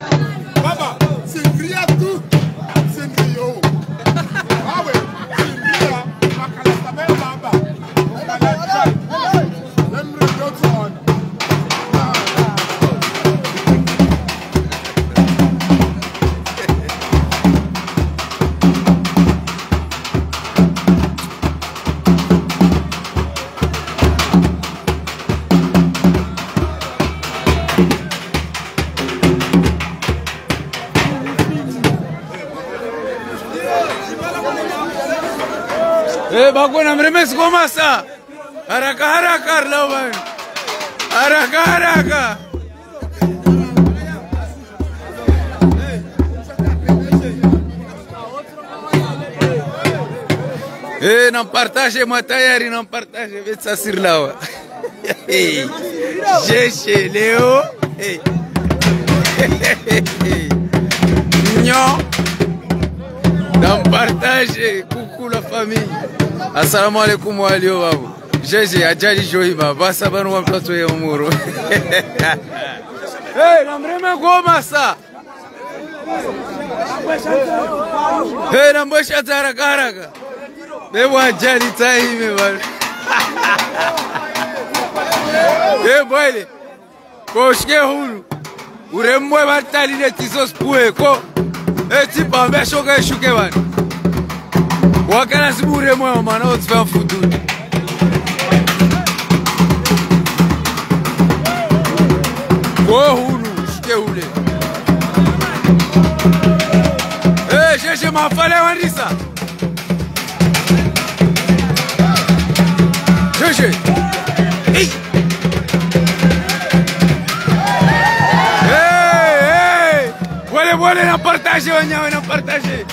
Baba, Sindria tu, Sindrio. Ah oui, Sindria, Makalatabe Baba. Let me go to on. Bakuna mremes gomasa. Haraka haraka lawan. Haraka haraka. Não partage matayari, não partage vetsa sirlawa. Jeche Leo. Nyo. Não partage, coucou la famille. Assalamu alaikum wa alio babu. Jeje ajali joiba basa banu wa mtoto ya umuru. Hey, namreme goma sa. Hey, nambosha haraka haraka. Bebo ajali taime bana. Hey boyle. Koshke hulu. Uremwe batali ne tisos pueko. Tipo, mesho que shuke bana. Wakana sibure moyo mana otfa futu. Hulu, shuke hule. Jeje mafale wanisa. Jeje. Hey. Wale na partage wanyawe na partage.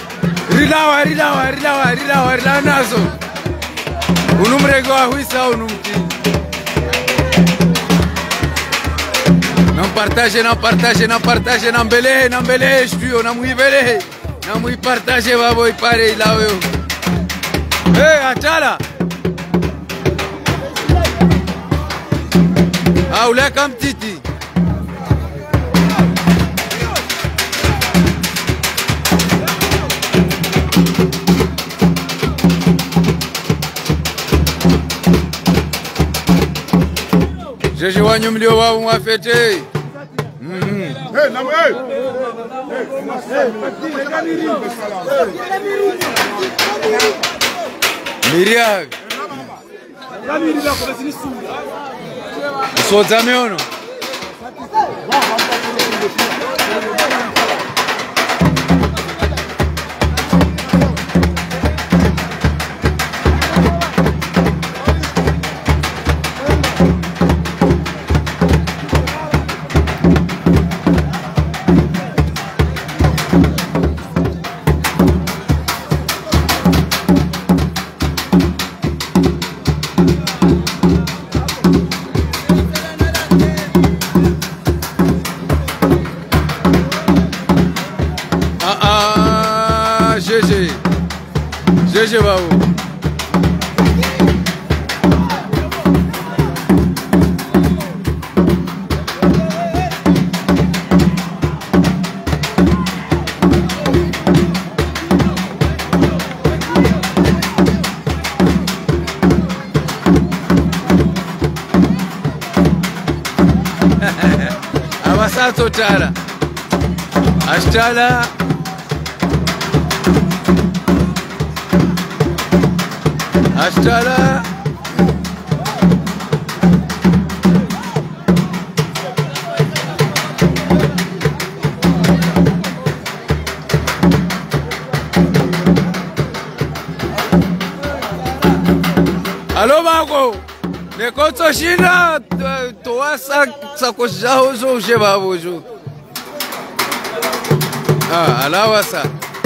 Rilawa nazo. Unumrego wa huisa unumki. Não partage, não belehe, studio, não mui belehe. Não mui partage, babo e pare lá eu. Hey, achala. Aula kam titi. Jeje wanyu mlio wao mwafete. Hey, namu hey. Miriag. Soza meono. Jeje babu. Abasato tara. Ashtala. Ashtala. Alô, Mago! Nekoto Shina, toa sakoja hoje jeba hoje. Alawasa.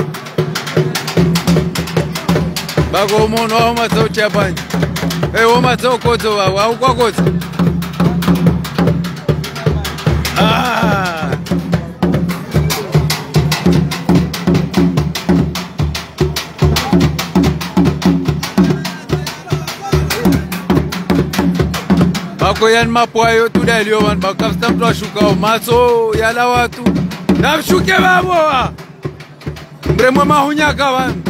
Bago mono wa mato chapani. Wa mato koto wa kwa koto. Bako yan mapoayo tu dalio wan bakafstam to shuka maso yala watu. Namshuke baboa. Mremwa mahunyaka banu.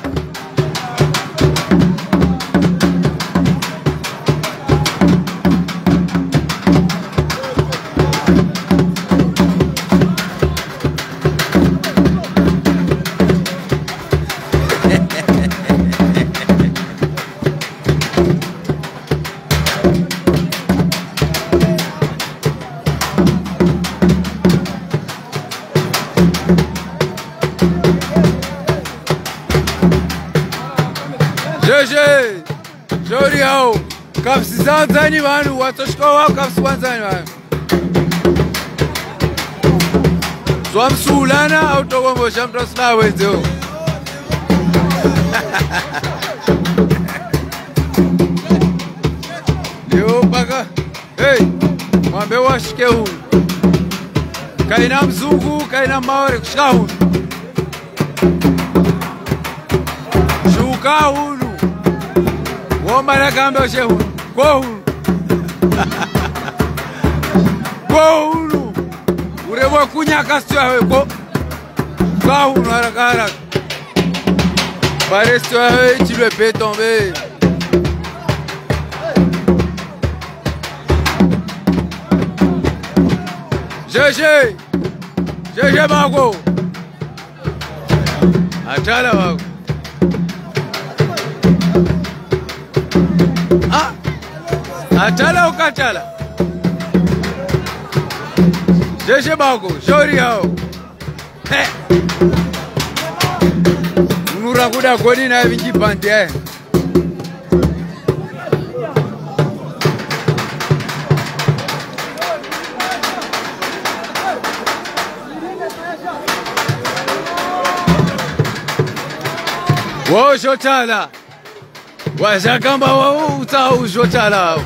Jeje, jori hao, kapsi zanzani wanu, watoshko wao kapsi wanzani wanu. Swamsulana au togombo shamtrosla wenzio. Yo baka, hey, mwambe washike huu. Kaina mzungu, kaina maore kushika huu. Shuka huu. Womara kambe oshe hulu. Kwa hulu. Kwa hulu. Urewa kunya kastwa hwe kwa hulu haraka haraka. Parestwa hwe chilwe pe tombe. Jeje. Jeje bago. Atala bago. Ah, atala ukatala. Jeje bago, shori hao. He. Unura kuda kodi na vinji pande. Wo shotala. Washakamba wao utau shotala.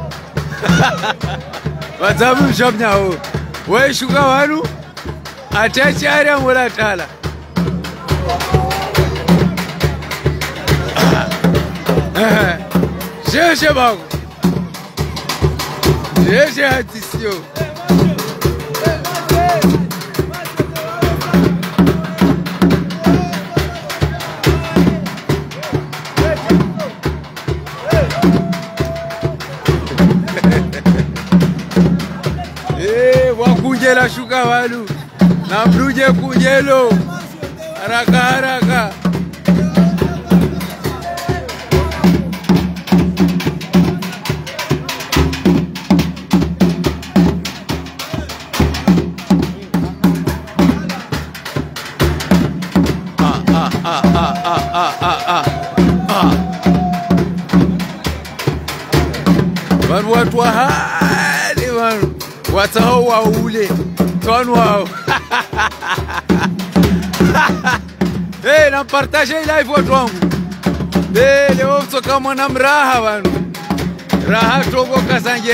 Watabu shopnya ho. We shuka wanu atachari amula tala. Jeje bago. Jeje hatisio. Wakujela shuka walu na mruje kujelo haraka haraka. Wanu watu wa hali wanu watao wa ule tonu wao. Hey, na partage live watu wangu. Hey, leo mtoka mwana mraha wanu. Raha togo kasange.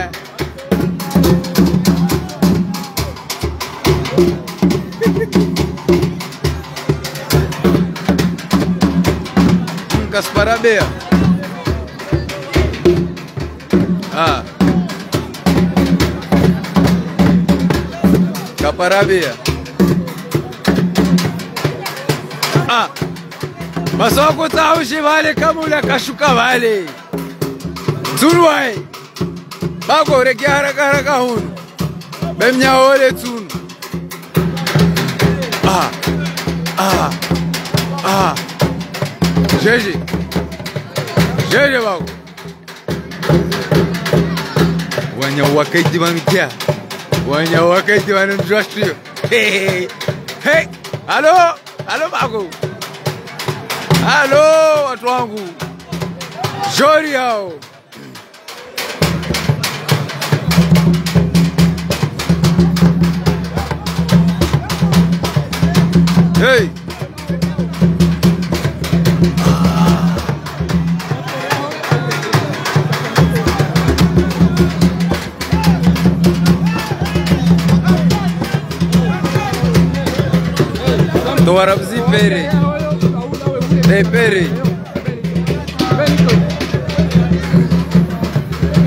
Kasparabea. Ah. Kaparabia. Ah. Masoko taushi vale kamula kashuka vale. Tunuai. Bago reki haraka haraka hunu. Bemnya ole tunu. Ah. Ah. Ah. Jeje. Jeje bago. Wanya wakaiti mamikia. Wanya wakaiti wanamjwashio. Hey. Hey. Halo. Halo bago. Halo watu wangu. Jori hao. Hey. Towarabzi pere. Hey pere.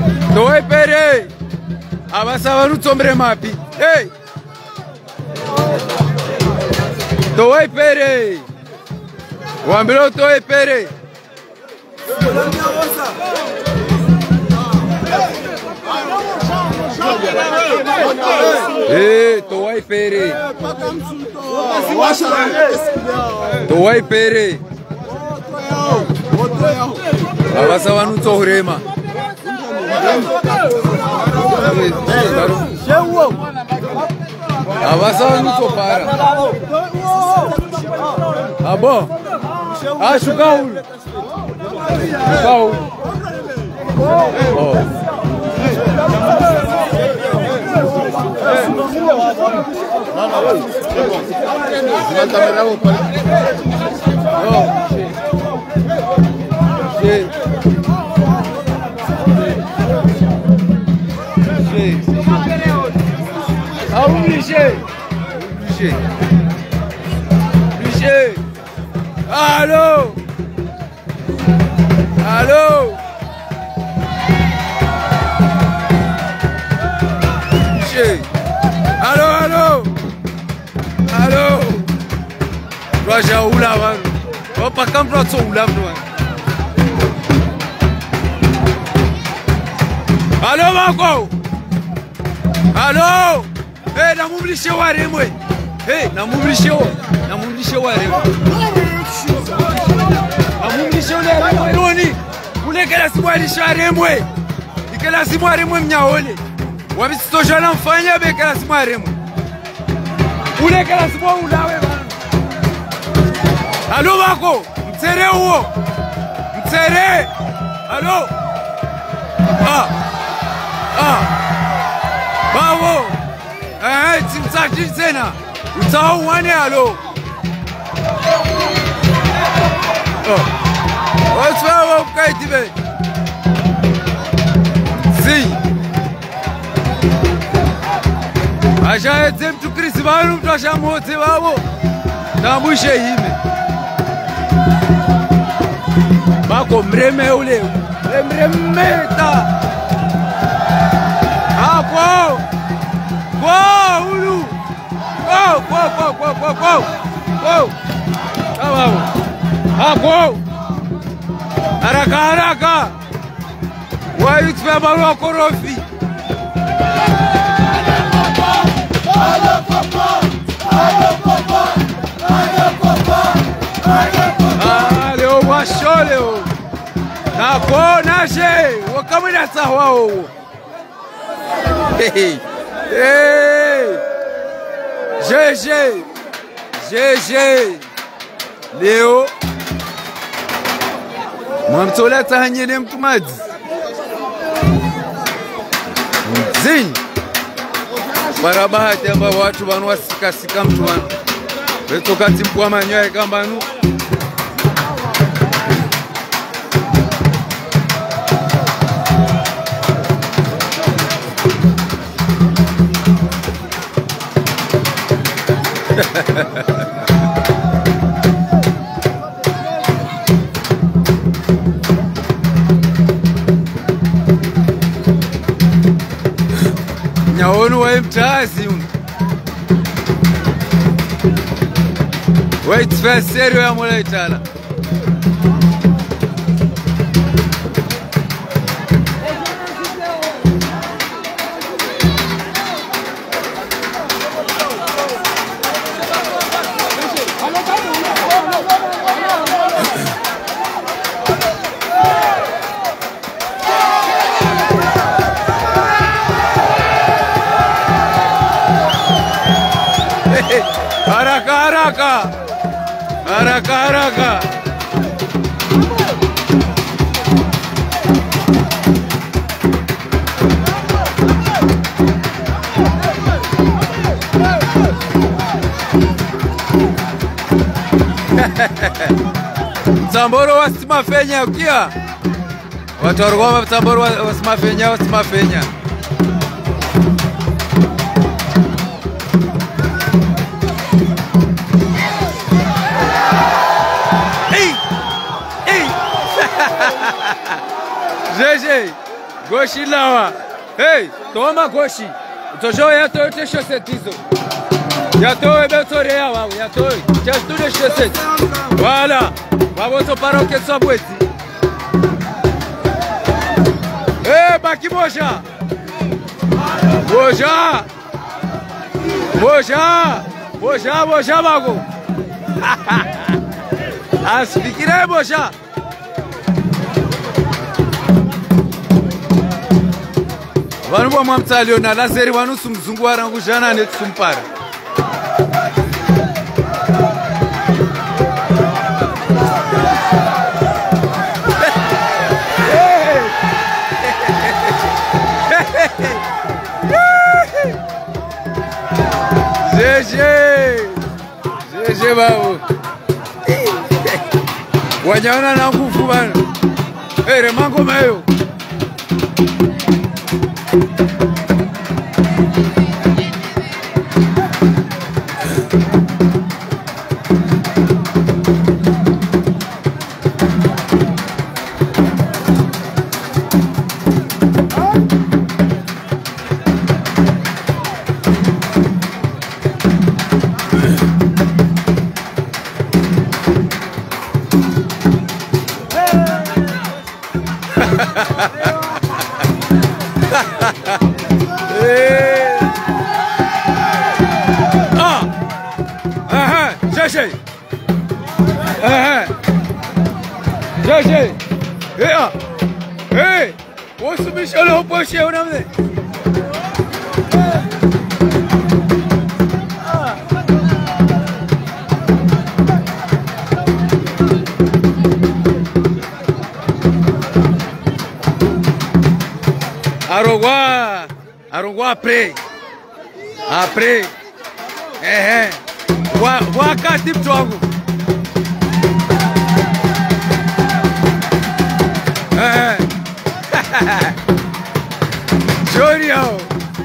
Toi pere. Abasa varu tsombre mapi. Hey. Toa ipere. Wambilo toa ipere. Toa ipere. Toa ipere. Abasa wanu tohrema. Abasa wanu topara. Abo. Shukaul. Shukaul. Oh. Allô? Allô? Allô, allô? Allô? Roja ula wan. Opa kampro tso ula mwan. Allô Marco? Allô? Eh, na mumlishe waremwe. Eh, na mumlishe waremwe. Amumlishe waremwe roni. Ulekela simwalishe waremwe. Ikela simwaremwe mnyaole. Wabisito jana mfanya bekela simwaremwe. Ulekela simwa ulawe bana. Allô Marco? Mtsere huo. Mtsere. Allô? Bravo. Timsaki tena. Utao wane allô? Oswa kaitibe. Si. Aja etem tu Krismanu tosha mote babo. Namushe hime. Bako mreme ule. Mremeta. Go! Go, Ulu! Go! Go! Haraka! Why it's Fabaro Korofi? Leo washo leo. Nashe! Wakamina sahwao. Hey! GG! Leo Mwamtola tahanyene mtumaji Mzini Barabahati amba watu wanu wasika mtu wanu Weto kati mkuwa manyoe kambanu Nyaonu wa mtazi Wait for serio ya mola itala Haraka. Mtamboro wasimafenya ukia. Watu warugoma mtamboro wasimafenya. GG, Goshi lawa. Hey, toma Goshi. Utojoa ya toyote shosetizo. Yatoe betorea wao, yatoe. Just do the shit. Voilà. Vamos para o que sabwezi. Baki Boja. Boja. Boja. Boja, Boja bago. Aspikire Boja. Vanu bwa mwamtsalio na lazeri wanu sumzungu warangu jana netsumpara. GG babo. Wanyana na nguvu bana. Remango meyo. GG. Hey, what's the mission of Porsche? Arongwa après. Wakati mtu wangu. Junior.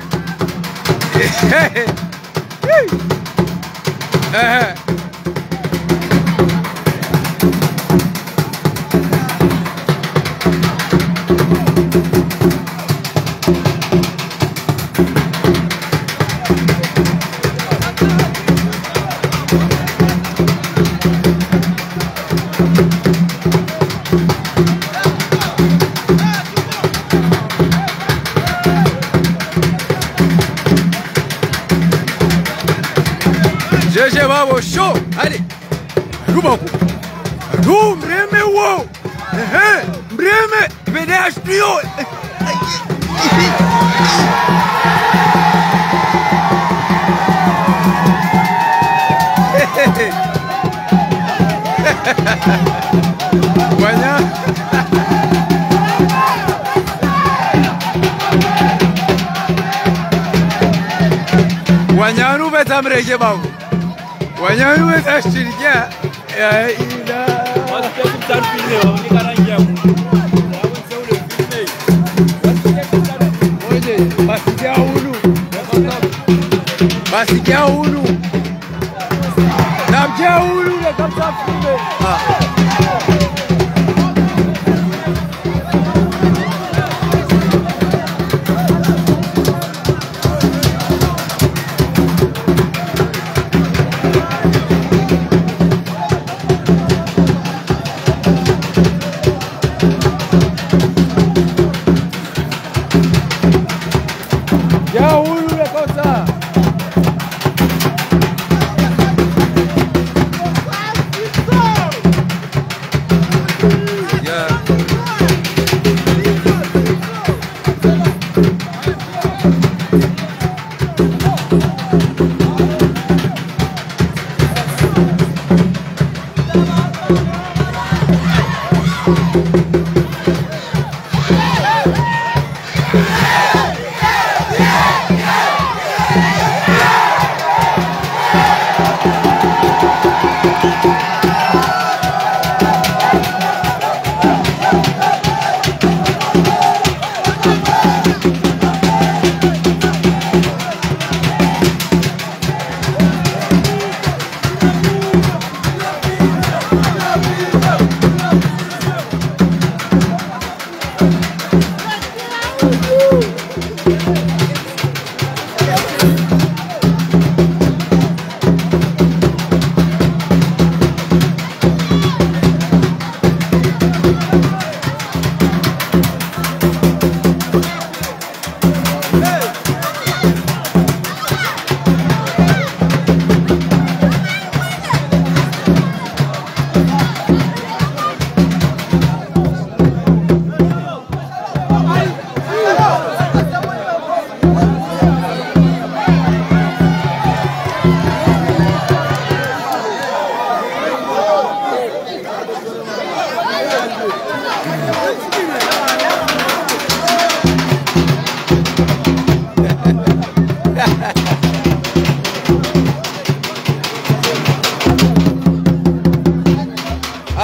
GG babo show. Allez. Rubanku. Mbreme wo. Mbreme BDH trio. Wanyanu betamreje babo. Wanyanu betashirikia ya ila. Watu kutarfile wamekarangia. Oje, basikia hulu. Namjia hulu na kamtafile.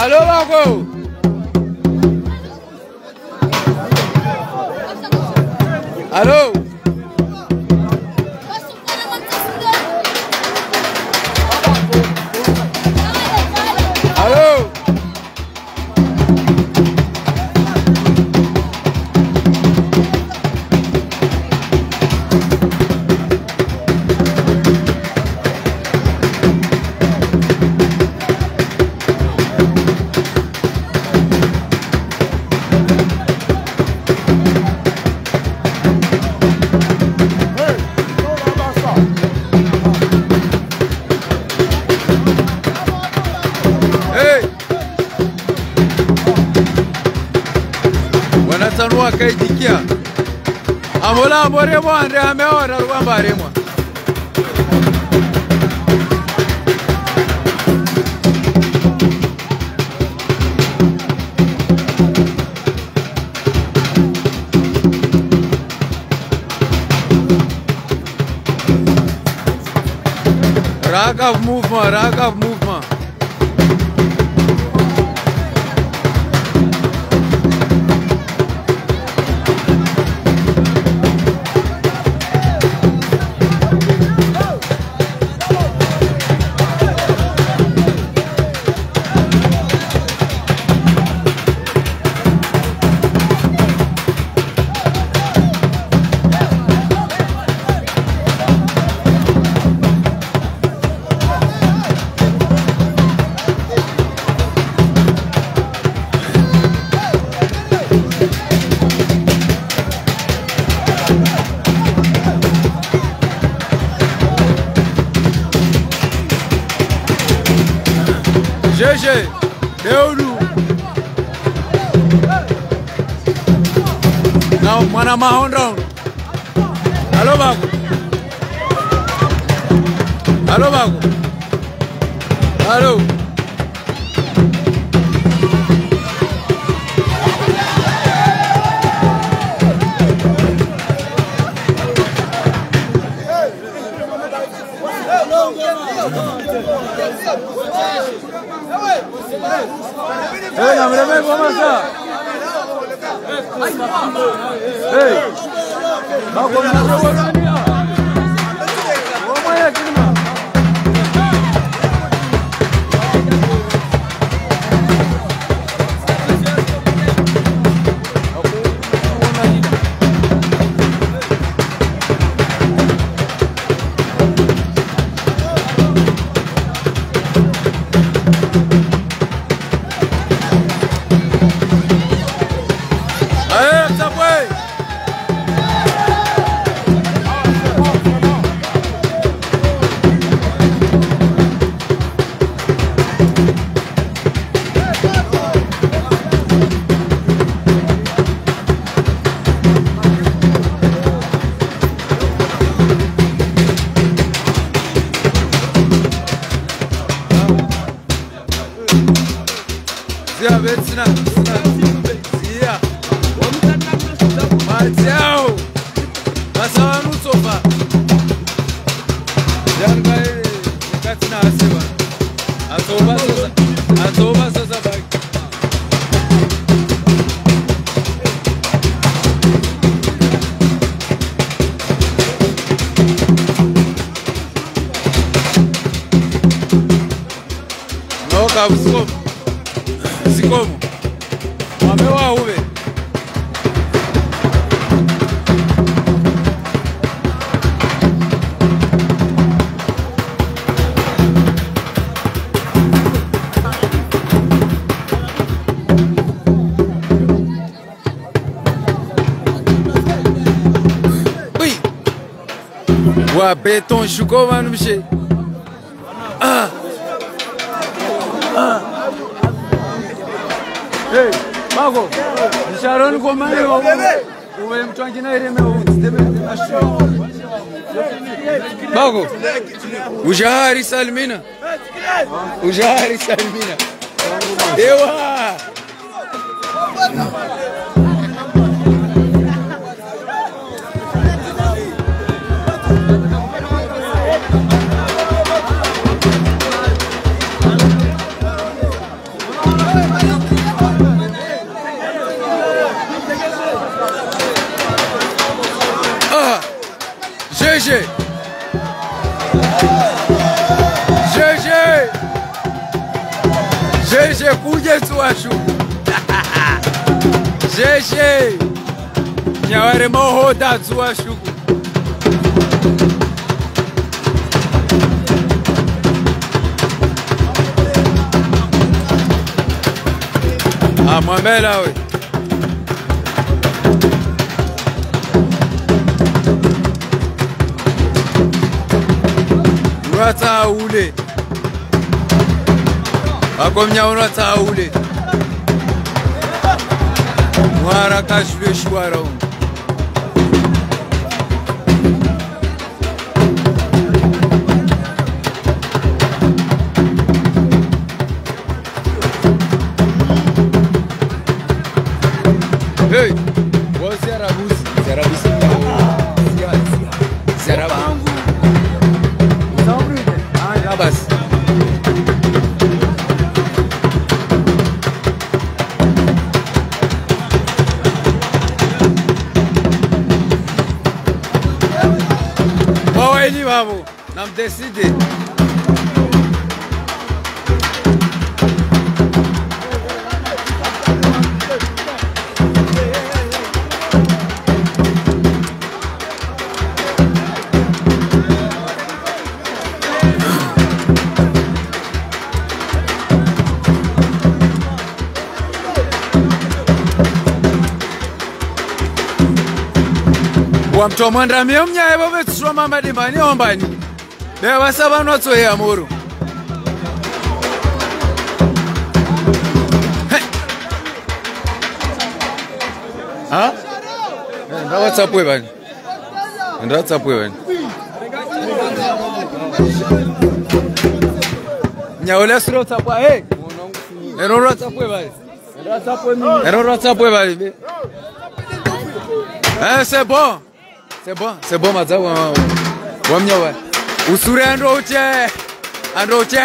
Alô, Marco! Alô? Alô? Wanatanua kaidikia amola amoremo ande ameona rwamba remwa Raghav movement GG, Deuru. Now, mwana mahondon. Alô, Bago. Alô, Bago. Alô. Hey, namreme komasa. Hey. Bako namreme komania. Omaya kinma. Zia betsina. Zia. Marcial. Passawa no sofá. Jarga katina asiba. Atoba sasa bag. No kabusco. Como? Mameu a Uber. Ui! Wa beton chegou, mano, mexer. Hey, Mago, Sharon Gomano, who am trying to Mago, Ujari Salmina, Ujari Salmina, Ewa. Sheshe kuje tuashu. Sheshe. Nyaware mohoda tuashu. Mwambela we. Urata ule. Akomnya urata ule. Mwara kashwe shwara ule. Hey, what's Zarabusi? Zarabusi. Zarabangu. Sabrina. Rabas. Oh, ele vamos. Não decide. Wamtomanda myomnya ebo betsoma madimani ombani. Beba sabano tsoye amuru. Ha? Nda WhatsApp we bani. Nda WhatsApp we bani. Nyaola sro WhatsApp hey. Ero WhatsApp we bani. Ero WhatsApp we bani. C'est bon. C'est bon, Mazawa. Wamnyawa. Usure androche. Androche.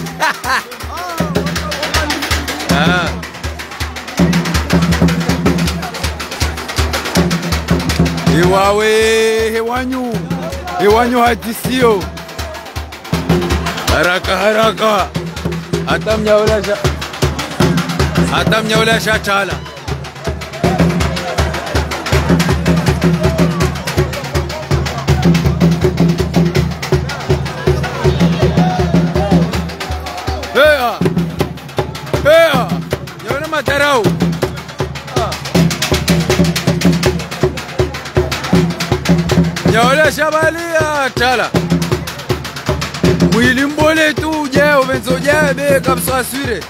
Ah. Hewanyu hadisio. Haraka. Atamnyaola chala. Matarau. Nyaola shabalia chala. Mwili mbole tu je uvenzoja be kabisa asire.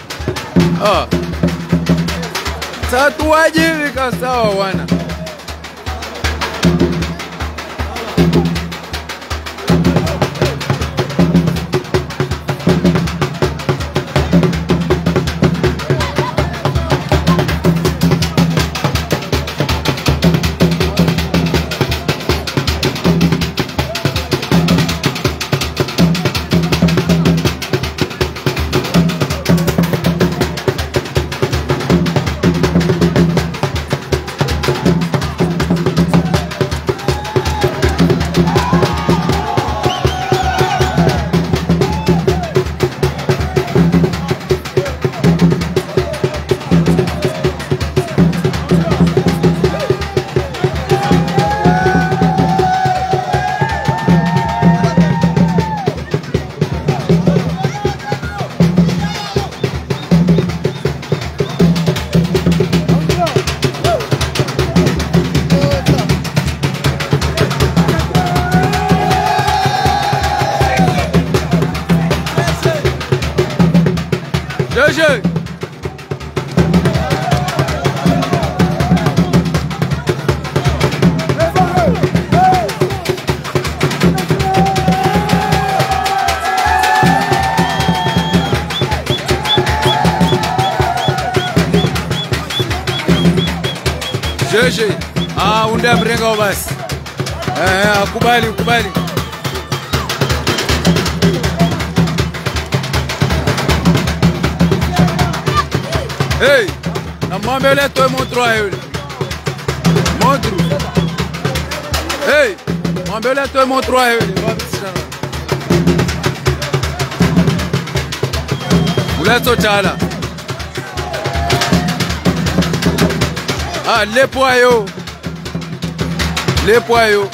Satu wajibi kasawa wana. Jeu. Jeje. Unde mrenga basi. Kubali. Hey, na mwambele toi montro a ele. Montro. Hey, mwambele toi montro a ele. Uleto chala. Ah, les poyaux. Les poyaux.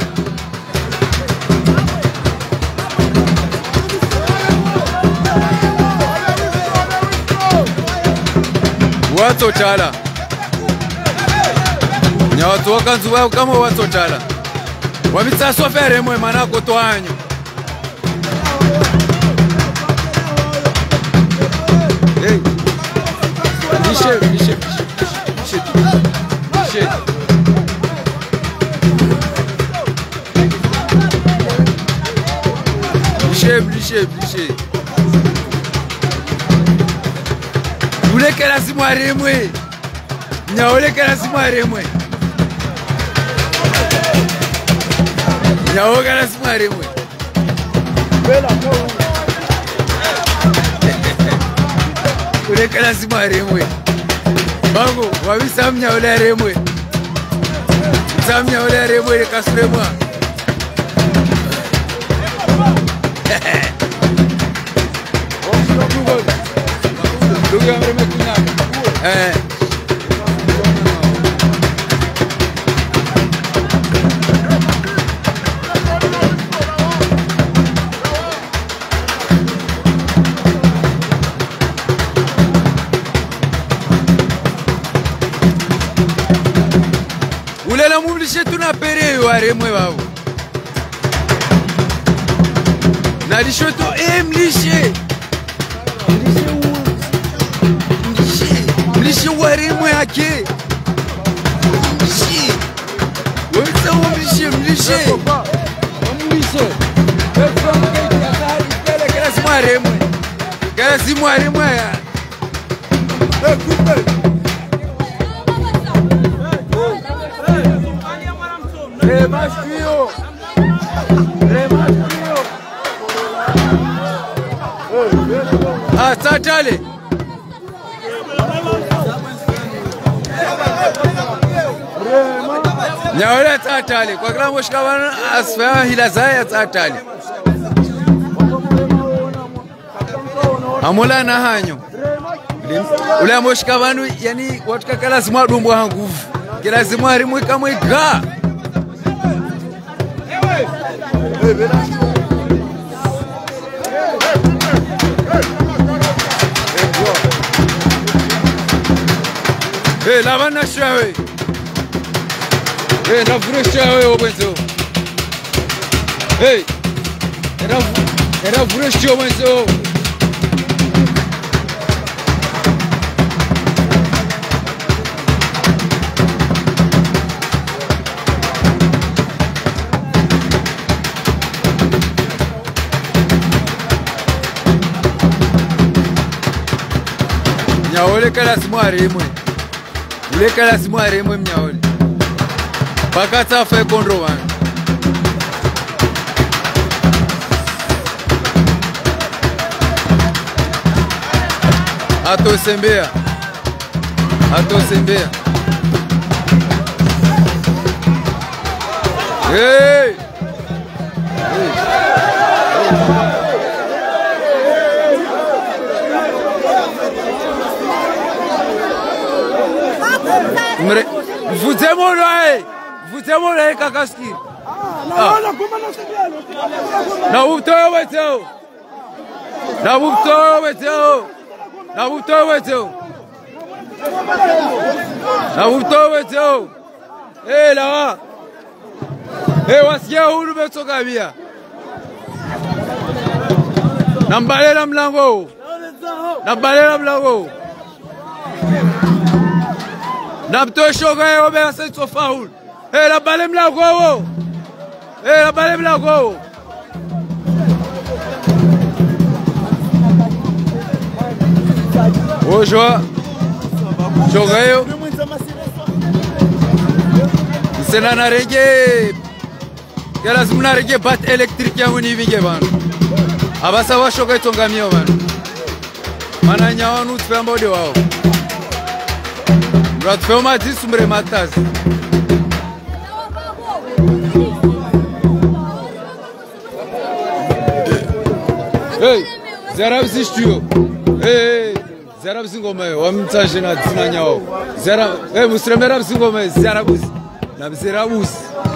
Watu chala. Nya watu wakanzuwa kama watu chala. Wabitsa sofere mwe manako twanyo. Hey. Michel. Ule kala si mwaremwe. Nya ule kala si mwaremwe. Nya ule kala si mwaremwe. Ule kala si mwaremwe. Bango, wabi samnya ule aremwe. Samnya ule aremwe kasuremwa. Lugu ya mreme kunyaka. Ulela mumlishe tunapere yo aremwe babu. Na lishoto mlishe. Mlishe waremwe yake. Mlishe. Wewe mlishe. Mlishe. Kala si waremwe. Kala si waremwe ya. Remashio. Ah, tatale. Nyaole tatale. Kwa kila mshikawana asfa hila zaya tatale. Amola na hanyo. Ule mshikawanu yani watu kala simwa dumbo nguvu. Kila simwa harimwe kama iga. Hey, la vanna shawe. Hey, na fresh shawe obenzo. Hey. Era fresh obenzo. Nyaole kala simwari mwe. Ule kala simwari mwe mnyaole. Pakata fe kondro wan. Ato sembea. Hey! Vous aimez Kakaski. Na utoe weteo. Eh lawa. Eh wasikia huru betoka bia. Nambalela mlango. Namtoe shoga yao bea sasa faul. Eh la bale mlango. Ojo. Shoga yao. Sena na rege. Kala simna rege bat electric yangu ni vinge bana. Abasa wa shoga itongamio bana. Mana nyawa nu tfamba de wao. Ratfema disumre matas. Hey, Zarab Zistio. Hey, Zera Bsingoma, Wamtash na Tinanyao. Zera, Muslimera Bsingoma, Zarabus. Nabzerabus.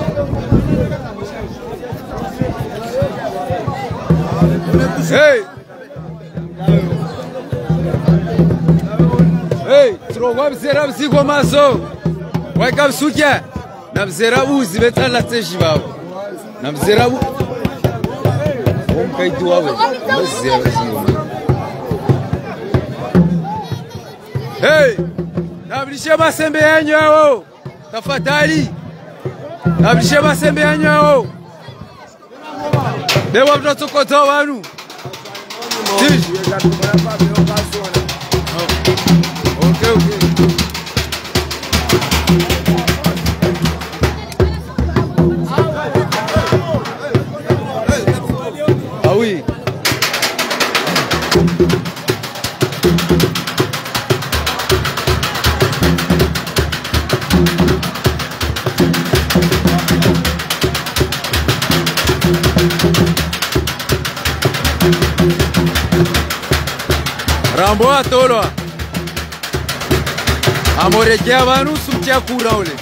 Hey! Hey, trogwa Zera Bsingoma so. Wake up, Sukia. Nabzerabus, Betala Teshibab. Nabzerabu. Kai tuawe. Zera Bsingoma. Hey! Nablishe masembe yanyu hao. Tafadhali. Nablishe masembe yanyu hao. Dewa mnatokota wanu. Okay, okay. Ah oui. Rambo atolo. Amorekea vanu sumtia kura ule.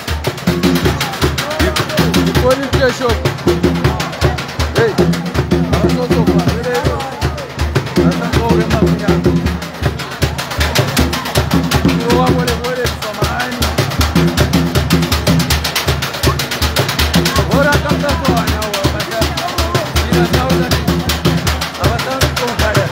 Ikoni kesho. Hey. Aroto kwa. Nata kore mafunya. Uwa mole samani. Ora kanta kwa na wa bata. Ina sauza ni. Abata kwa kare.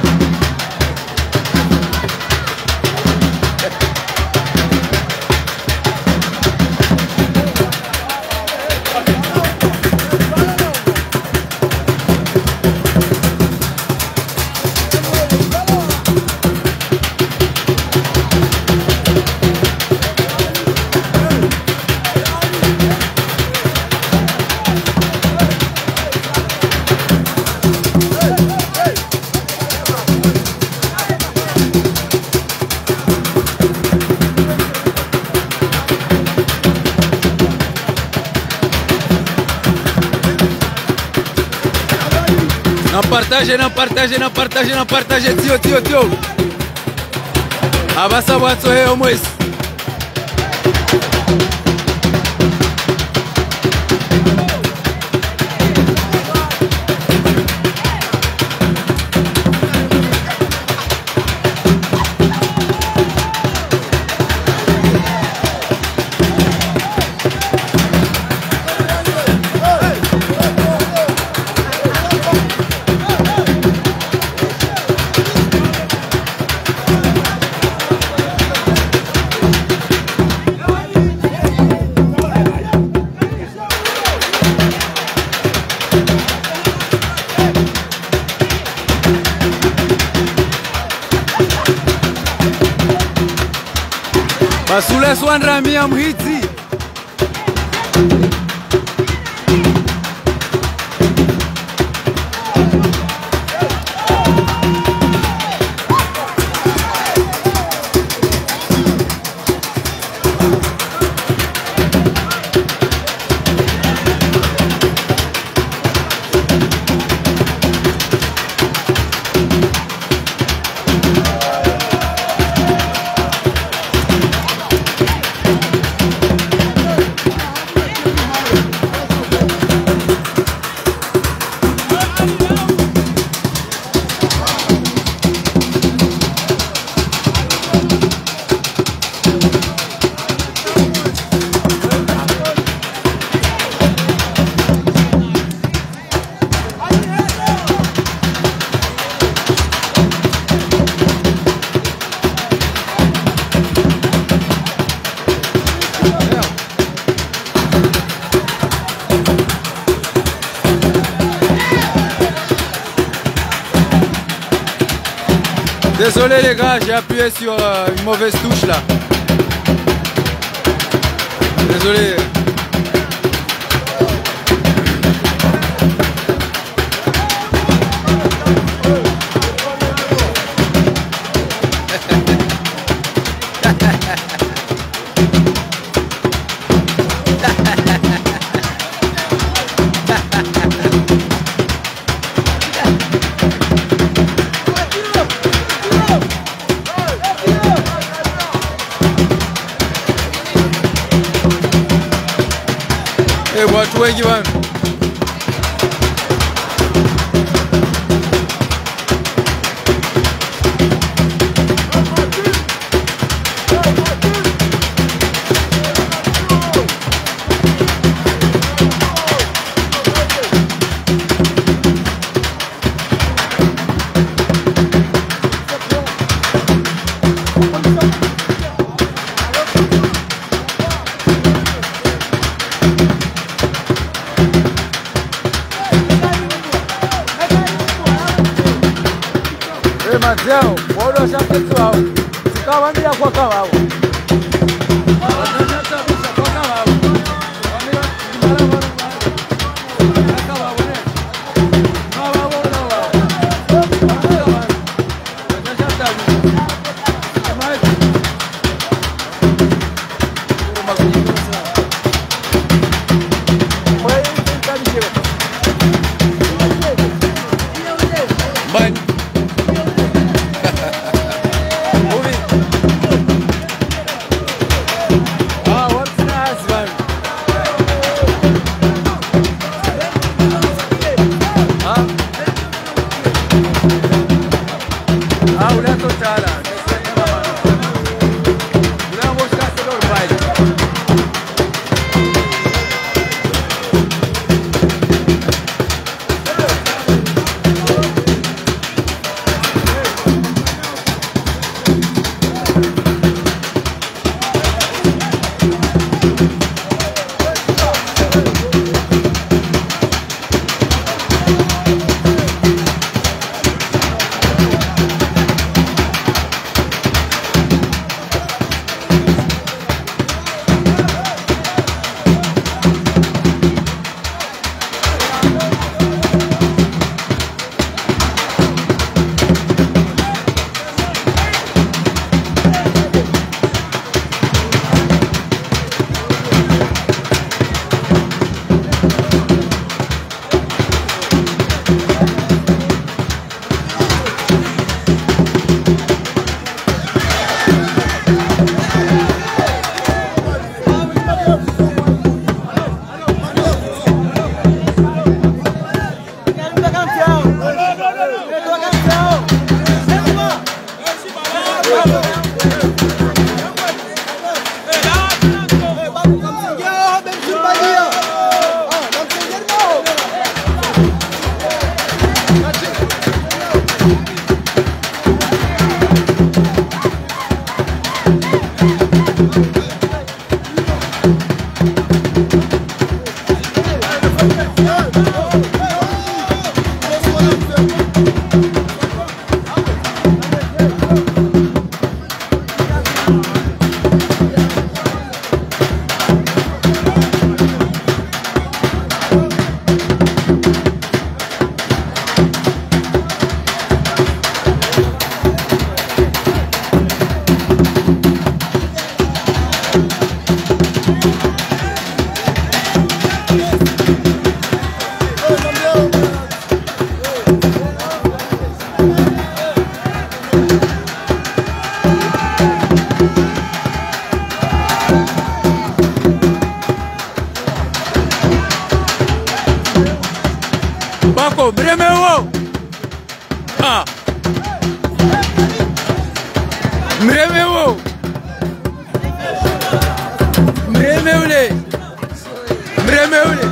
Não partage, tio. Abasa watso he omwes. Basule swan ramia mhiti. Désolé les gars, j'ai appuyé sur une mauvaise touche là. Désolé. watu wengi bana. Mateo, wao washapetu hao. Sikawaambia kwa kawa. Bako, breme wo. Ah. Breme wo. Breme ule. Breme ule.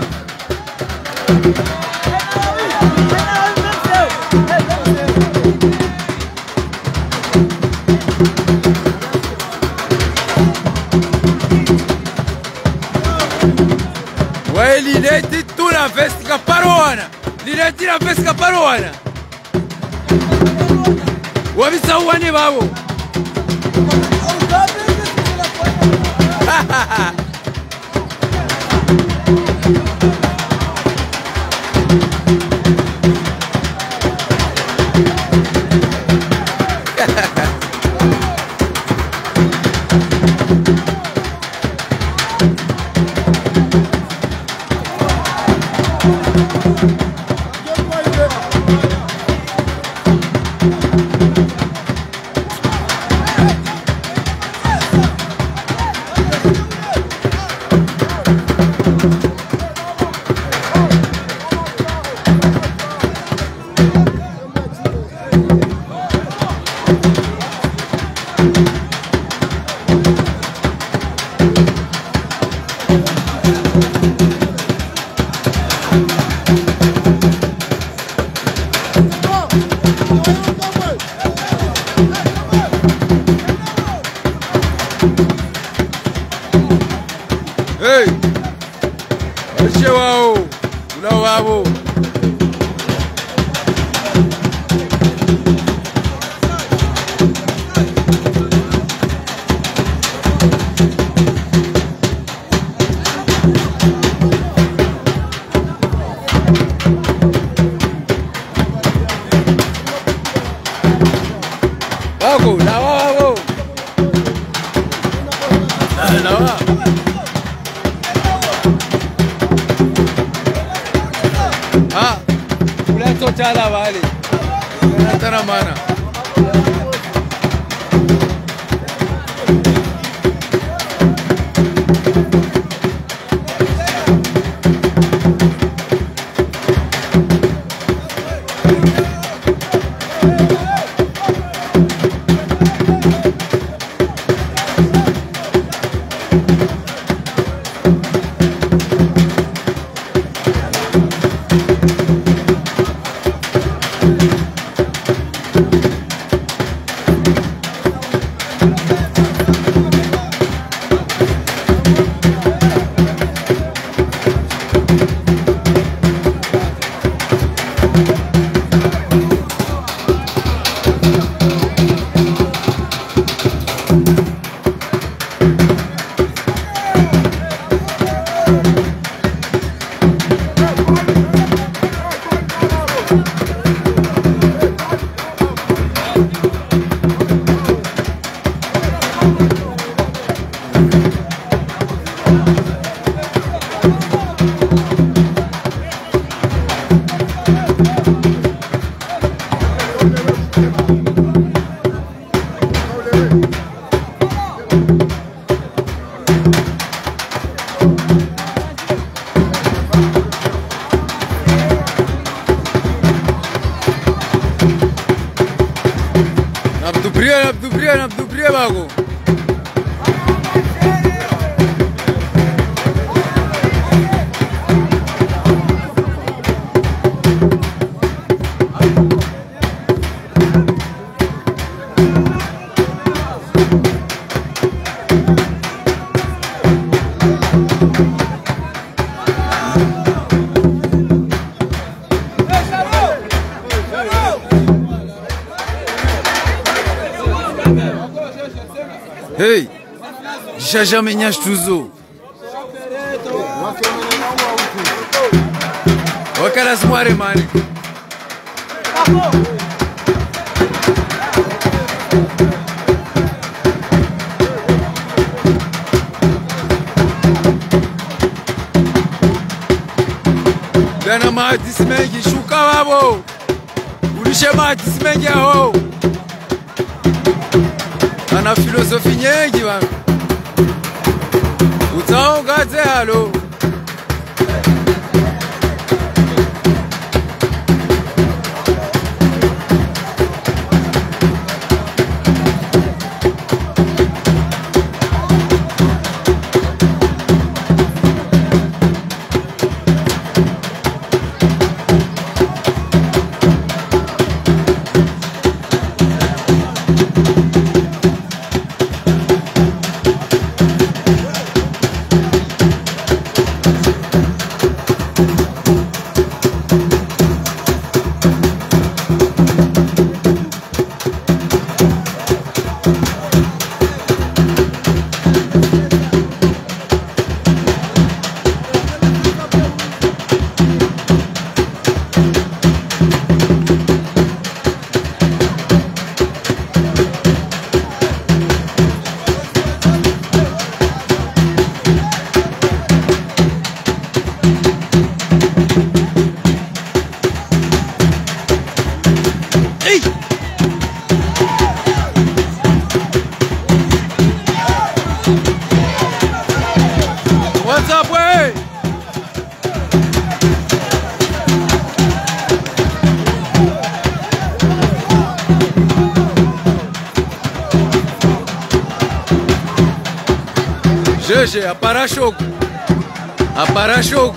Wai lileti tuna festa paroana. Lileti na festa paroana. Wabisa uwane babo. Hey! Achei wao! Ulao wao! Wako, lawa wao! Lawa! Ah, ulah total awali. Tara mana. Nabdubria bago. Hey, já me tuzo. O cara se muere, mano. Dana mati simengi shuka wabo. Ulishe mati simengi hao. Ana filosofi nyingi bana. Utaongaze halo. Jeje, apara choco. Apara choco.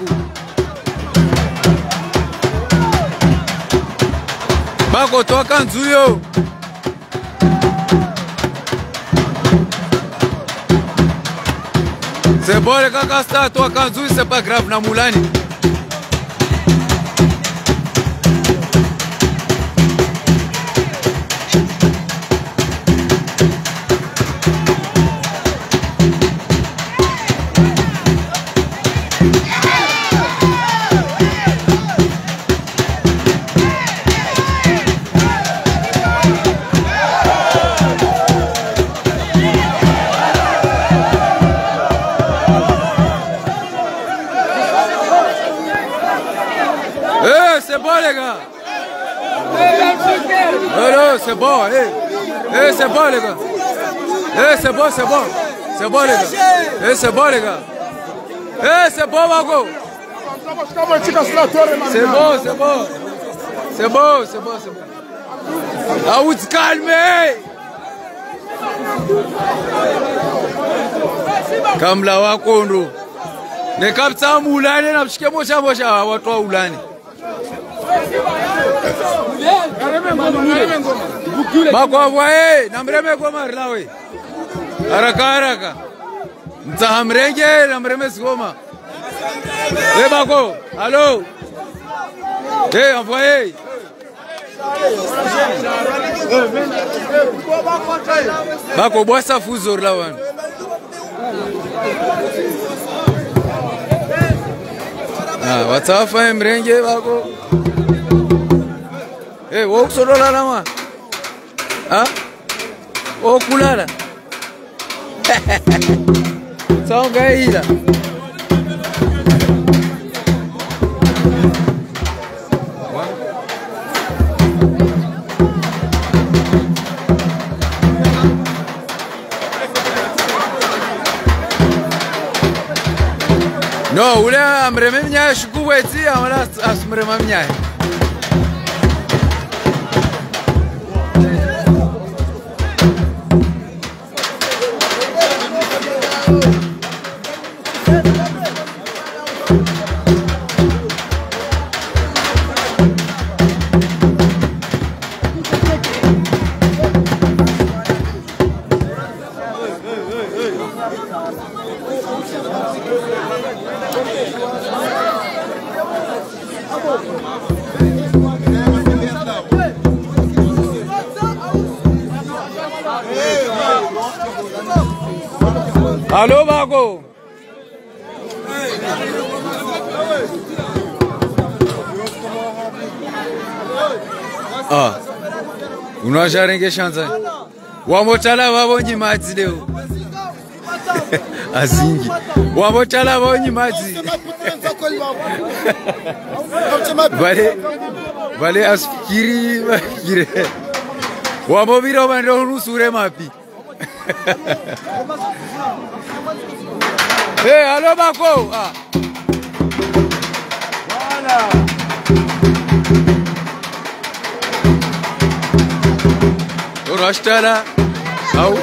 Bako toka nzuyo. C'est bon les gars, Casta, toi Kanzou, c'est pas grave, Namoulani. C'est bon les gars. Non, c'est bon. C'est bon les gars. C'est bon, c'est bon. C'est bon les gars. C'est bon les gars. C'est bon Marco. C'est bon, c'est bon. C'est bon, c'est bon, c'est bon. Ah, vous te calmez. Comme la wakondo. Ne kapsa mulani na mshike moja watu wa ulani. Bako voye namreme goma rilawe. Haraka. Mtahamrenge namreme sigoma. Bako, allô. Envoyez. Bako boisa fuzor lawan. Watafa mrenge bako. Wao kusodola lama. Kulala. Songa ila. No, ule amreme mnyaye shikuwezi amala asmrema mnyaye. Allô Marco. Unasharenge shanza. Wamotala wabonyi madzi leo. Azingi. Wamotala wabonyi madzi. Vale aspikiri bakire. Wamobira bando nusure mapi. Allô Marco. Voilà. Rastala. Au.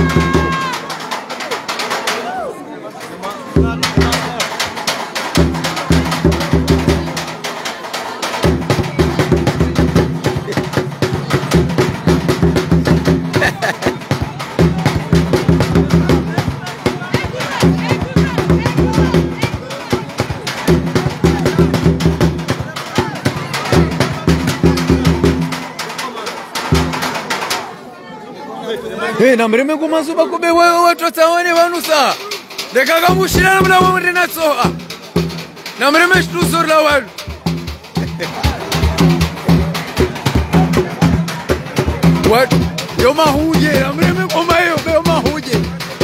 Namreme kumazuba kube wewe watu tawane wanusa. Dekaga mushira namna wamre natsoa. Namreme shtusor lawan. What? Yo mahuje, namreme komayo be mahuje.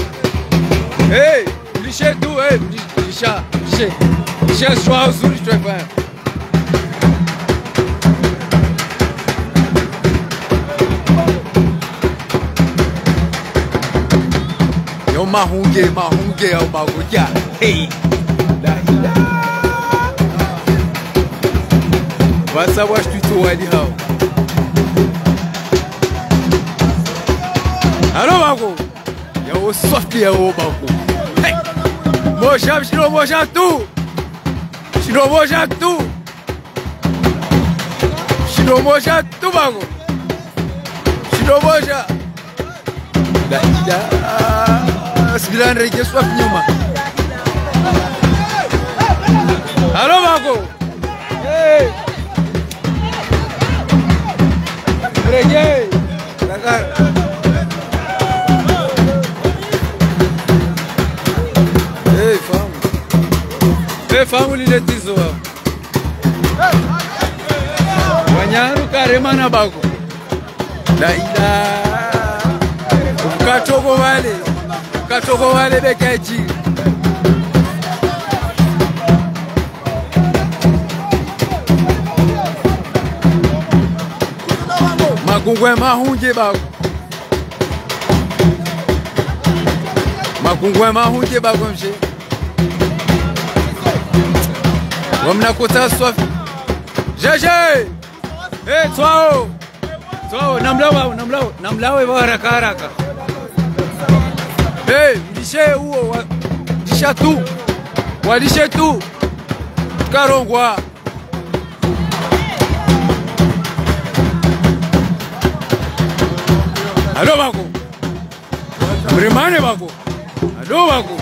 Lishe tu lisha shwa uzuri tuefanya. Mahunge au baguja. Hey. Wasa wash tuto wali hao. Allô Bago. Yo soft ya o Bago. Hey. Moja, tirou moja tu. Tirou moja tu. Tirou moja tu, bago. Tirou moja. Sembilan ringgit suap nyuma. Halo, bago. Hey. Ringgit. Lakar. Famu lile tizo wao wanyaru karemana bako la ila ukatoko wale bekaji makungwe mahunje bako mshe wamnakuta swafi jeje twao namlawe wa haraka lishe huo lisha tu walishe tu karongwa alo bako mrimane bako alo bako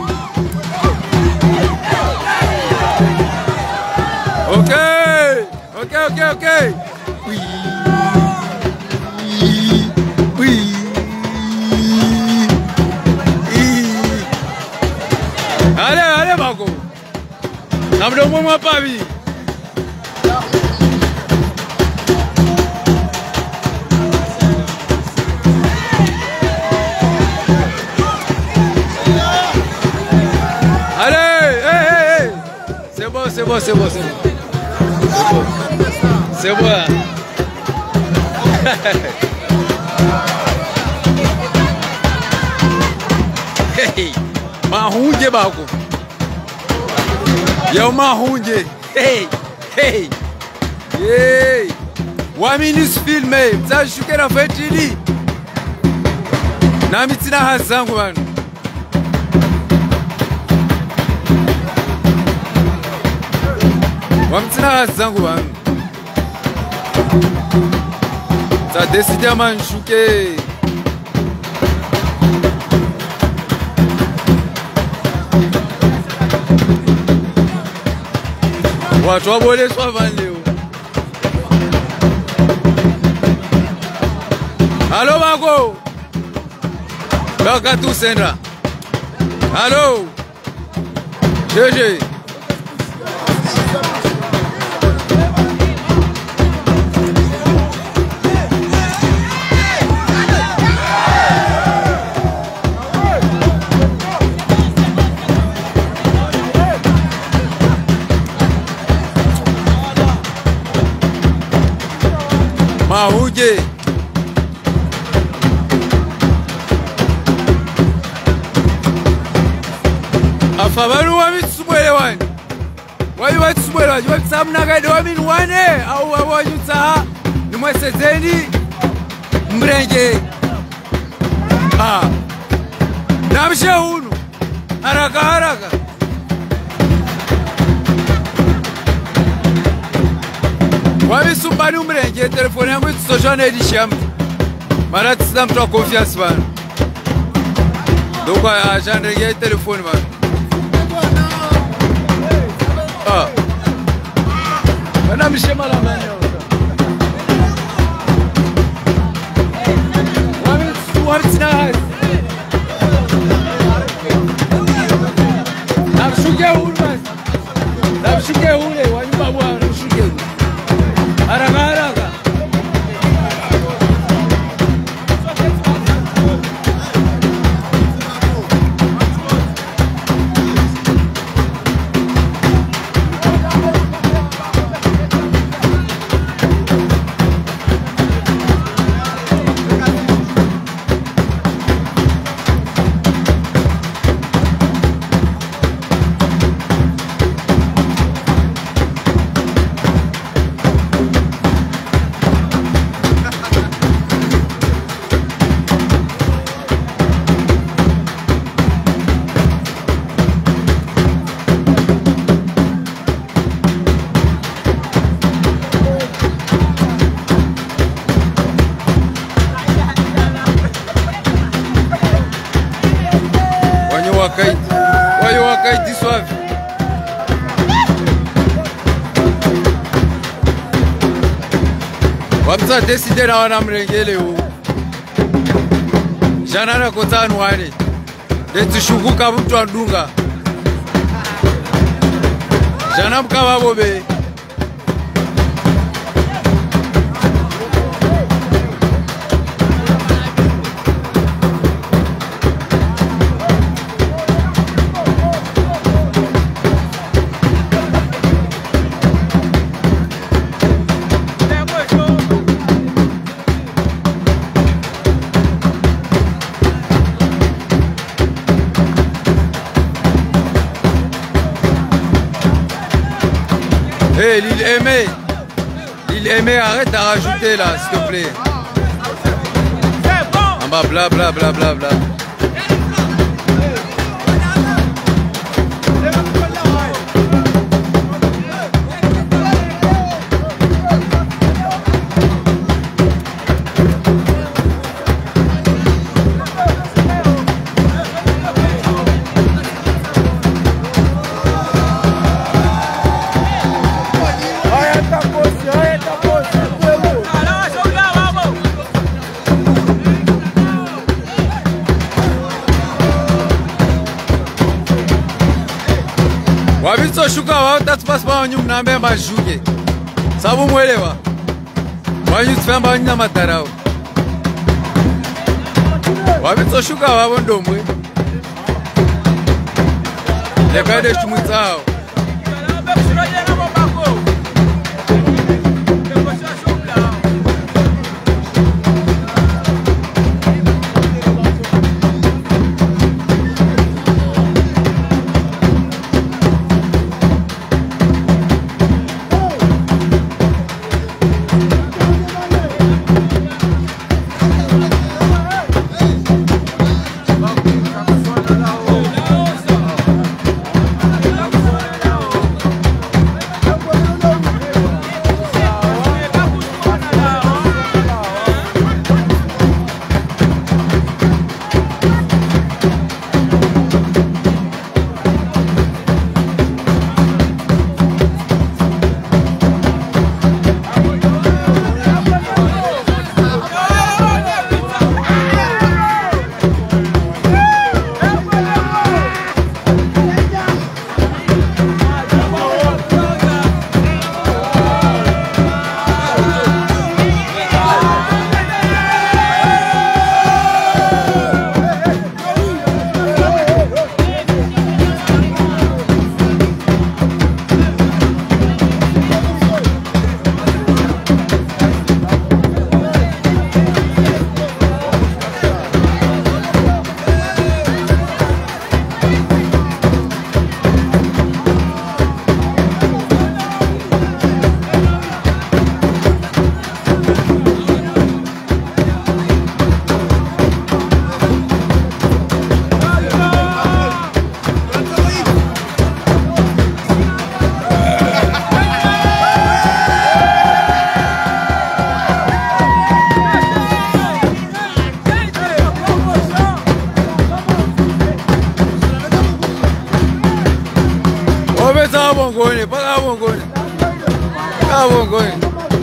Okay. Oui. Allez, Marco. Namdo pas vu. Allez, hey. C'est bon. C'est bon. Hey, mahunje bako. Yo mahunje. Hey. Waminis filme, mtashuke na fetili. Na mitina hazangu bana. Wamitina hazangu bana. Ça décide à manshuke. Watu wabole swavan leo. Allo Mago. Baka tu sendra. Allo. Jeje. Mahuje afabaru wamitsumwele wani watsumwele wani watsamnagaide wamini wane au wawanyutsaha nimwesedzeni mrenge namshe hunu haraka wamisumbani umrenge telefoni yangu itsojana edishamu mara tisina mtu wa confiance bana donc ajandrege telefoni bana bana mshema la manya wamitsina hazi namshuke hule wanyumba bwana namshuke haraka wakaiti suave. Wapsa deside na wana mrengele huu. Jana na kotanu wane. Detu shukuka mtu andunga. Jana mkawa bobe. Hey, Lil Aimé, arrête d'en rajouter là, s'il te plaît. En bas, bla bla bla bla bla. Wabitso shuka wao tatupasi pa wanyu mnambe majuke. Sabu mwelewa. Wanyu tufamba wanyu na matarao. Wabitso shuka wao ndomwe. Lekade shumwitao. Bongone, paga bongone. Paga bongone.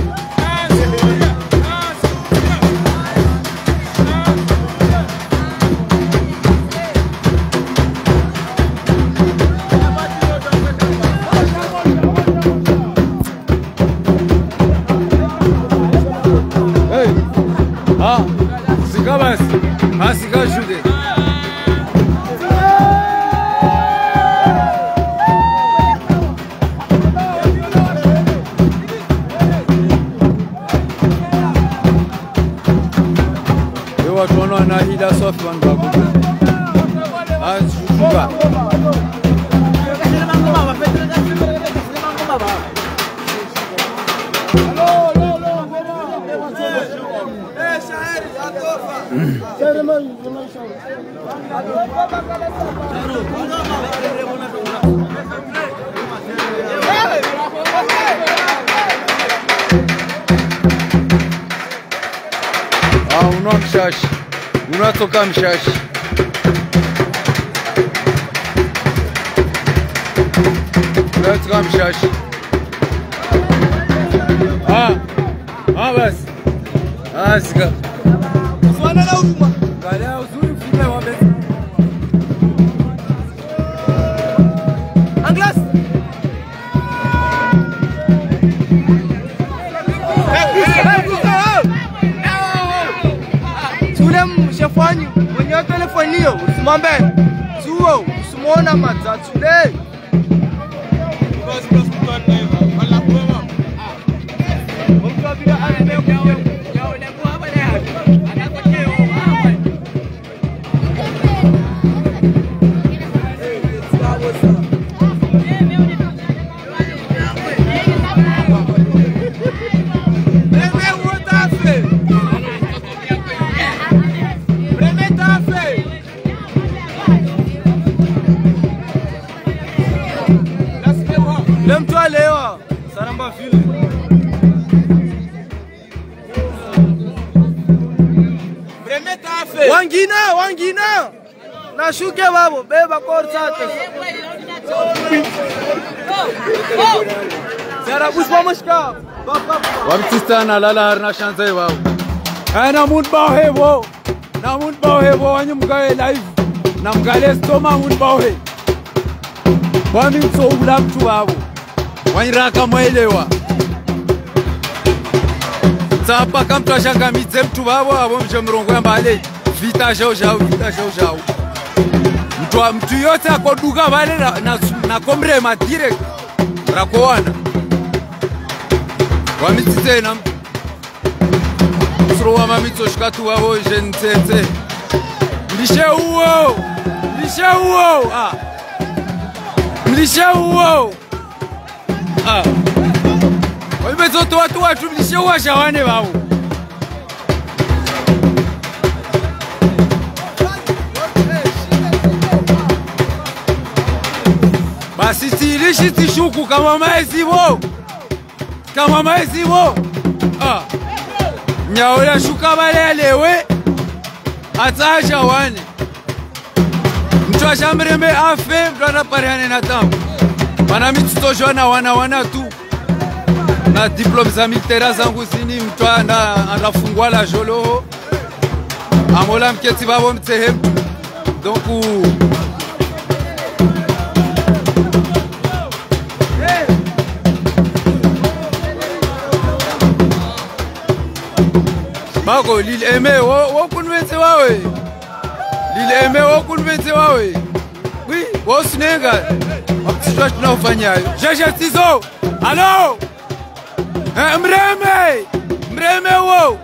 Hey. Ah, sika basi. Ah, sika ajude. Watu wana hila sofi wangu. Ah, shuka. Unatoka mshashi. Let's go mshashi. Basi. Sika. Usiwana na huruma. Gala uzuri mfume wa besi. Anglas. Tule mshefanyu mwenye telefoni hiyo usimwambe. Tuo usimuona matatu tule. Lewa saramba vile Bremeta afe wangina nashuke babo beba korsate Sara busma mushka Wamtistana lala harna chance babo ana mun bahe wo anyumgae live namgale stoma mun bahe Wami so ulaptu babo Wanyiraka mwelewa Tsapa kamtu ashanga midze mtu babo abo mje mrongo ya mbale vita jao mtu yote akoduka bale na kombre ma direct rakowana Wamititena Srowa mamito shikatu babo jentete Mlishe uo Wamezoto watu mlishe uwashawane babo Basi tilishi tishuku kama maezi wo Nyaola shuka balelewe Atasha wane Mtu ashamreme afe mtu anapareane na tamu Mana mitutojwa na wana tu Na diplome za militera zangu sini mtu anafungwa la jolo Amola mketi babo mtehe mtu Donc Bako Lil Aimé wo kunwenze wawe Lil Aimé wo kunwenze wawe Oui, wo sinenga Wakitishwa tunaofanyayo Jeje Tizo Allo Mreme wo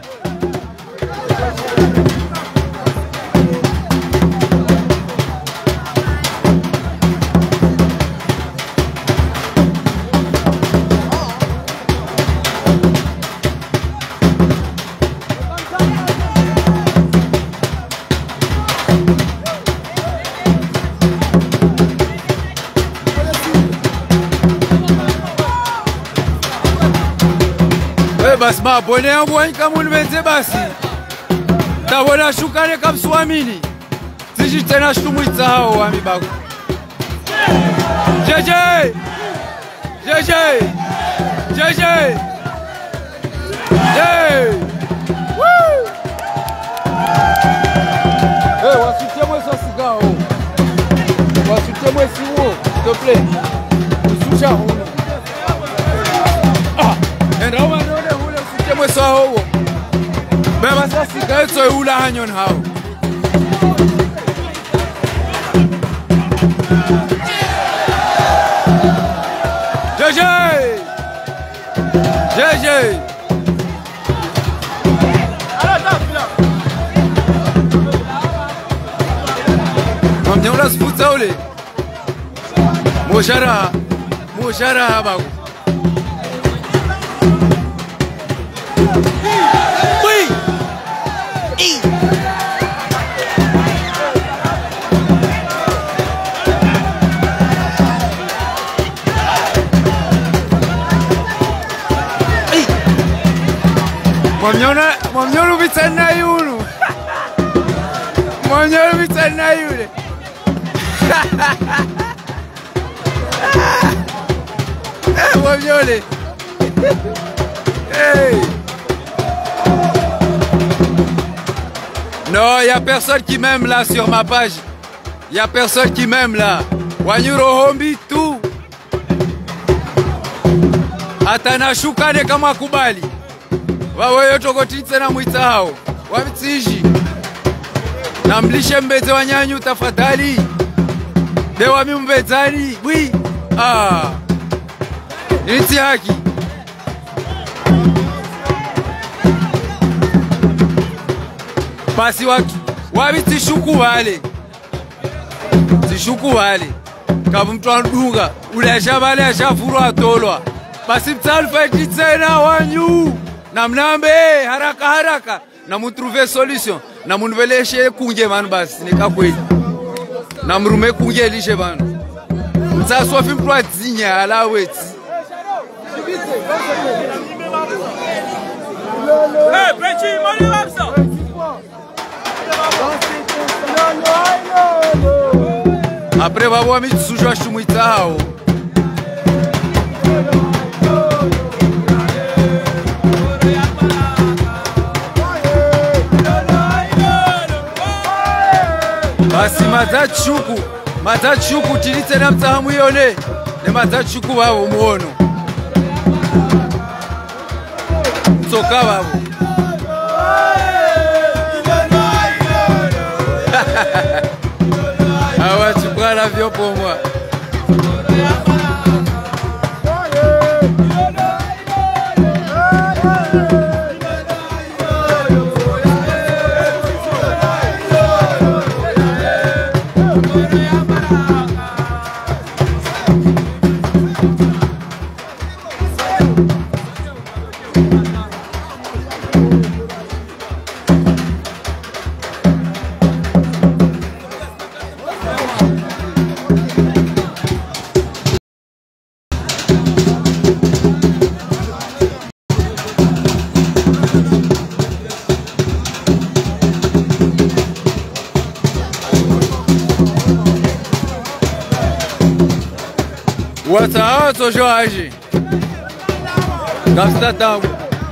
Basi mabone yangu kama ulimenze basi Tabona shukane kamsuamini Siji tena shtumwita hao wami bako Jeje Woo Wasutie mwesi wa sigao Wasutie mwesi uo S'il te plaît Ususha huna Enrawa Mweso howo Beba sasi gaetso ula hanyon hao Jeje Mamnyola sputa ule Moshara bago Mwamnyolu vitana yulu Mwamnyolu vitana yule nyole. Hey. Non, il n'y a personne qui m'aime là sur ma page. Il n'y a personne qui m'aime là. Wanyuro hombi tout. Atana shukane kama kubali. Wawe yotokotitse na mwita hao. Wabitsiji. Na mlishe mbeze wanyanyu tafadhali. Dewa mimbezani. Oui. Ah. Niti haki. Basi watu wabitsishuku wale. Tishuku wale. Kabu mtu andunga. Ule ashabale ashafuru atolwa. Basi mtalfaiti tena wanyu. Na mnambe haraka haraka. Na mutruve solution. Na munveleshe kunge manu basi. Nika kweli. Na mrume kunge lishe manu. Mtaswafi mtu atinya alaweti. Hey, Pechi, money wapsa. Après babo amitsushwa shumwita hao. Basi matachuku tilite na mtahamu yone. Ne matachuku babo muono. Mtoka babo. Awa chukala vyopo mwa. Watawato Jorge. Gasta tango.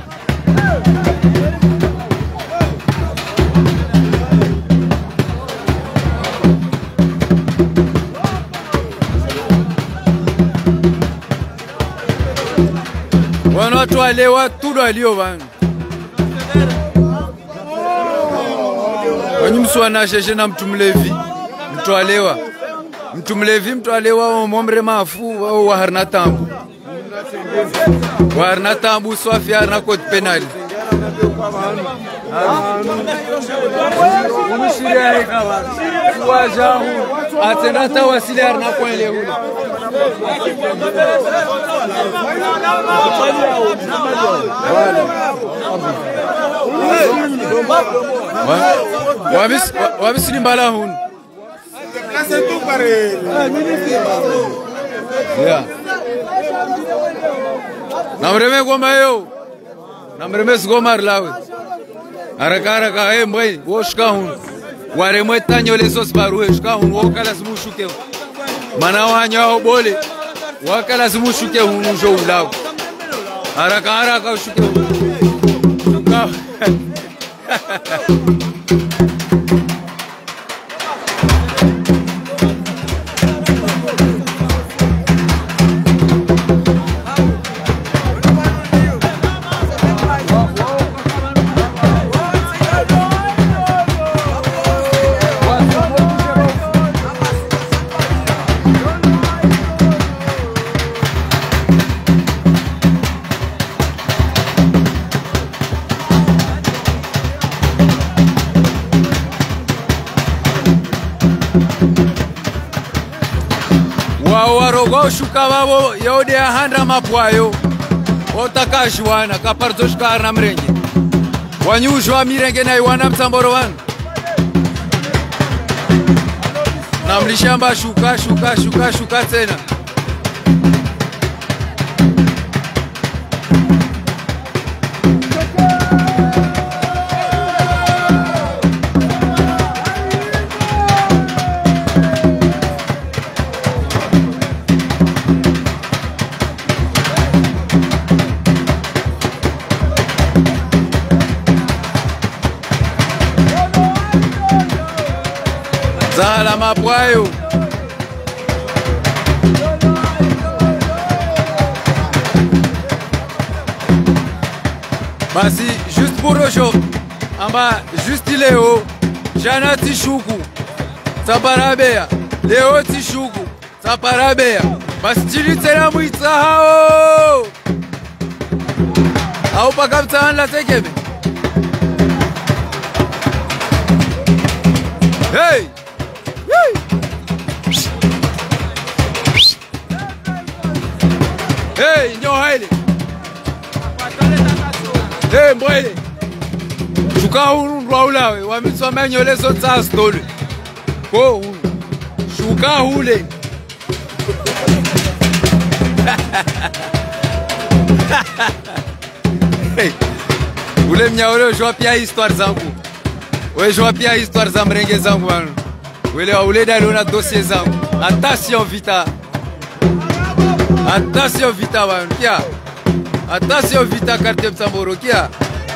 Watu walewa tudo alio bana. Wanyi msu wanasheshe na mtu mlevi. Mtu alewa. Mtu mlevi mtu alewa mwomre mafu wa harna tambu. Wa harna tambu swafi harna koti penali. Umishiria heka bana. Wajahu. Atenata wasili harna kwenye huli. Wabisi ni mbala hunu. Namreme goma yo. Namreme sgoma arlawe. Haraka mbwe woshka hunu. Waremwe tanyole sos baruhe shka hunu wakala simushuke. Mana wanyao bole. Wakala simushuke hunu jo ulawe. Haraka ushuke hunu. Warogo shuka babo yode ahanda mapwayo otakashwana kaparzo shkar na mrenge wanyushwa mirenge na iwana msamboro wan namlishamba shuka tena Zala mapwayo. Basi juste pour aujourd'hui, amba juste Léo, Jana Tishuku, Saparabea, Léo Tishuku, Saparabea, basi chili tena mwita hao. Au pakamta la tekebe. Hey! Hey, nyo haile. Hey, mbwele. Shuka hulu ndwaulawe, wamiswa menyo leso tsa stolu. Ko hulu. Shuka hule. Hey. Ule mnyaole ujua pia histoire zangu. Wewe jua pia histoire za mrenge zangu bana. Wele ule dali una dossier zangu. Attention vita. Attention vita bana. Kia. Attention vita carte Msamboro kia.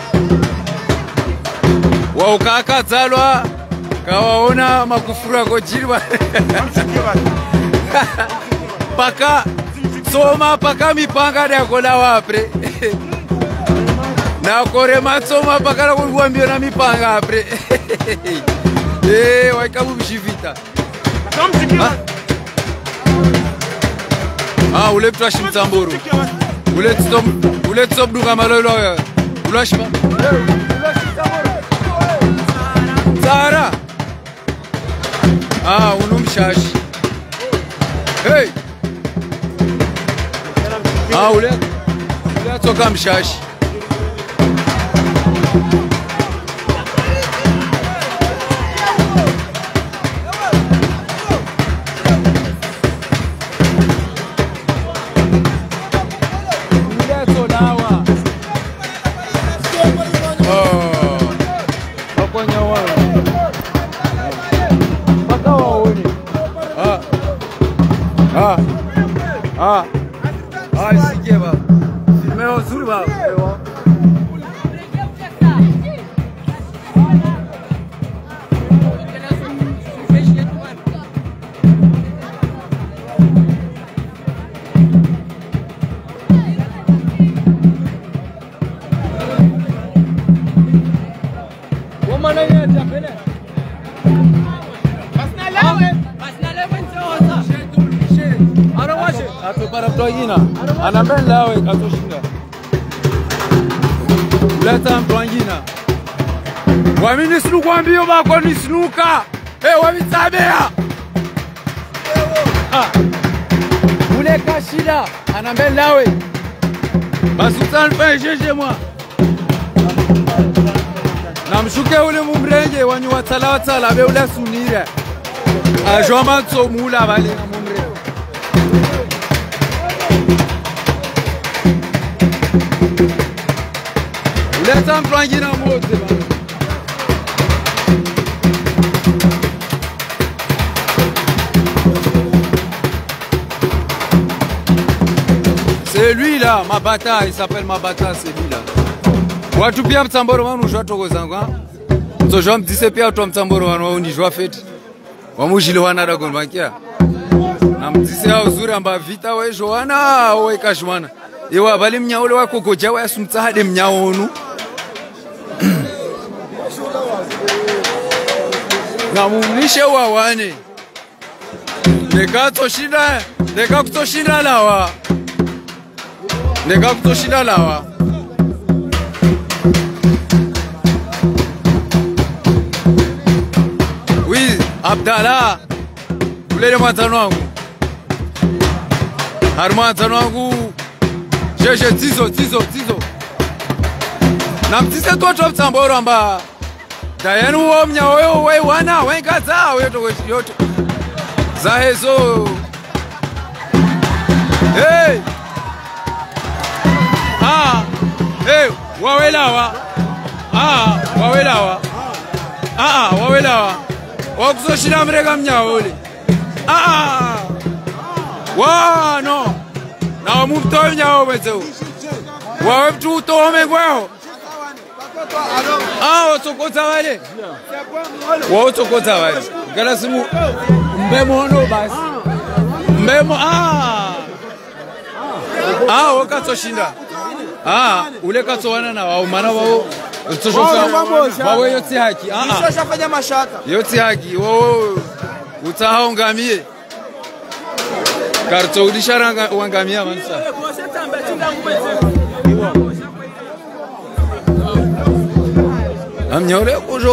Wa ukaka zalwa kawaona makufuru yako jilwa. Paka soma paka mipanga yako la wapre. Na kore matsoma paka kuambia na mipanga apre. Waikabu bishivita. Ule trashi Msamboro. Ule stop dunga malolo ya. Ulashima. Zara. Unumshashi. Hey. Ule toka mshashi. Sikeba. Filmeo zuri ba. Para Mtwangina anambenda awe katoshinda uleta Mtwangina wamini sinuka ambio bako ni sinuka wavitabea ule kashida anambenda awe basi utanifanya jeje mwa na mshuke ule mumrenge wanyu watala be ule sunire ajoma tsomula bali Uleta Mtwangina mote bana. C'est lui là, Mabata, il s'appelle Mabata, c'est lui là. Watu pia Msamboro wanu ujua toko zangu ha? Msojua mdise pia watu wa Msamboro wanu unijua feti. Wamujile wana dagon bankia. Na mdise ya uzuri amba vita we joana we kashwana. Ewa bali mnyaole wako koja wa sumtsahade mnyaonu. Na mumnishe wawane. Neka kutoshinda lawa. Neka kutoshinda lawa. Oui, Abdallah. Ulele mwatano wangu. Harumwatano wangu. Jeje tizo. Na mtise tuwa Msamboro amba. Dayanu wa mnyaoyo we wana wenkaza yoto. Zahezo. Hey. Hey, wawelawa. Wawelawa. Wakuzoshina mrega mnyaole. No. Na mumtoe mnyao mwezo. Wawe mtu utome kweo. Otokota wale. Otokota wale. Kala simu mbemo ono basi. Mbemo wakatoshinda. Ule katsowana na wao mana wao utoshoka wao yote haki. Shafanya mashaka. Yote haki wao utahaongamie. Karto udisharanga wangamia mansa. Amnyore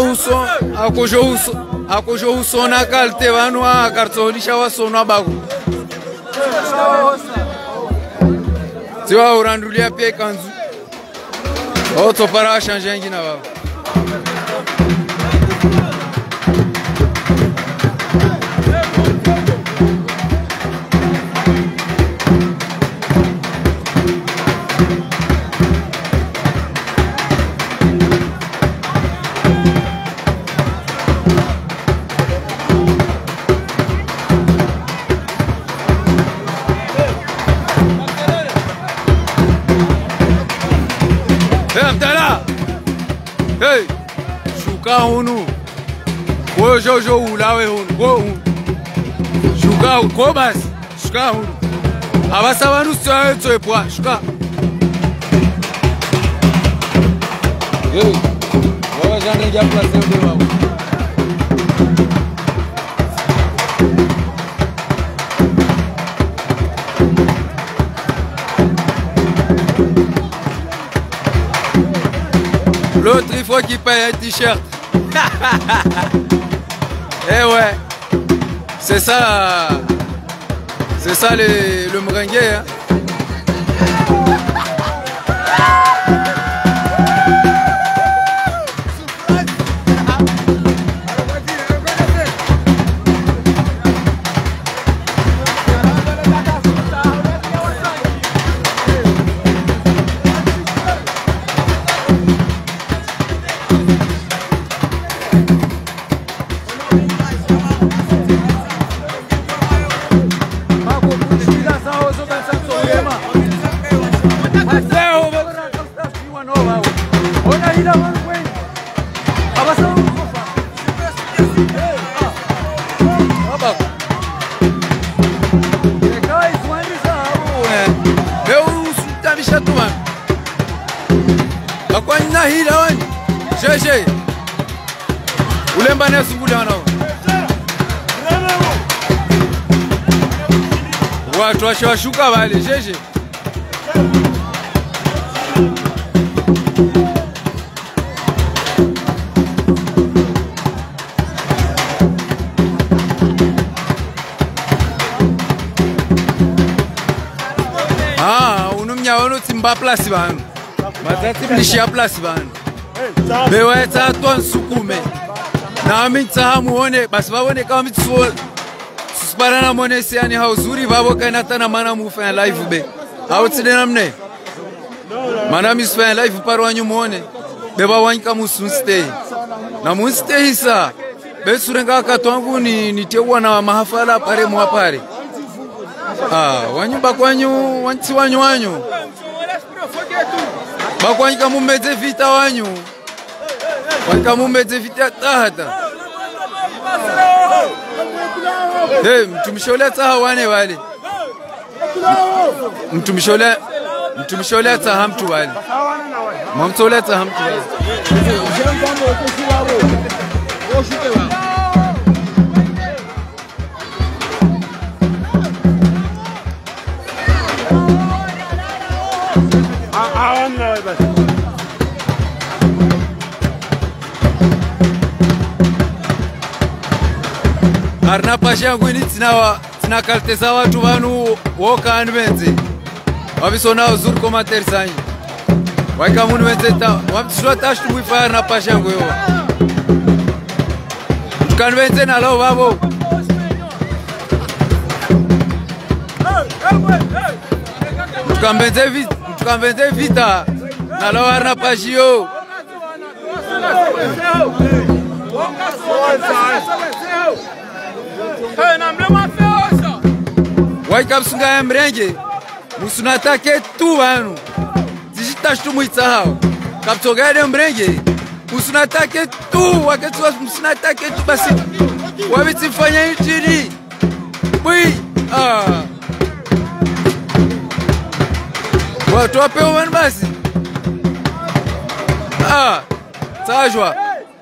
akojo uso na kalte vanu a karto udishawa sono bagu. Tiwa urandulia pia kanzu. Auto para changer ngina wao. Hey, shuka hunu. Wo jojo ulawe hunu. Wo hunu. Shuka hunu. Kobas. Shuka hunu. Abasa wanu soe soe poa. Shuka. Hey, wawa jane ya place ode wao. L'autre, il faut qu'il paye un t-shirt. Eh ouais. C'est ça le meringue. Hein. Shehe ulemba na sungula nao watu washashuka wale shehe unumnya wano timba place banu matati mlishia place banu bewa tatu nsukume na minta muone basi baone kama mitsuo susparana mone siani hauzuri babo kana tana mana mufa live be au tsidena mne mana misfa live parwanyu muone beba wanyika musunstay na munstay hisa besurenga katwangu ni tewa na mahafala pare mwapare wanyu bakwanyu wanti wanyu bakwanyika mumeze vita wanyu wakamumeze vita tahata mtumshole taha wane wale mtumshole taha mtu wale mamtole taha mtu wale Arna pasha ngwini tina kalteza watu vanu woka anvenze wavisona uzuri komateri sanyi waika munu venze ta wapishwa tashtu mwifa arna pasha ngwewa tukanvenze na lao vavo tukamvenze vita na lao arna pashio waikapsunga ya mrenge musunatake tu vanu zishitashtu muitsahao kapsogade mrenge musunatake tu wakati musunatake tu basi wavitifanya itini bwi watu wapewa wanu basi tajwa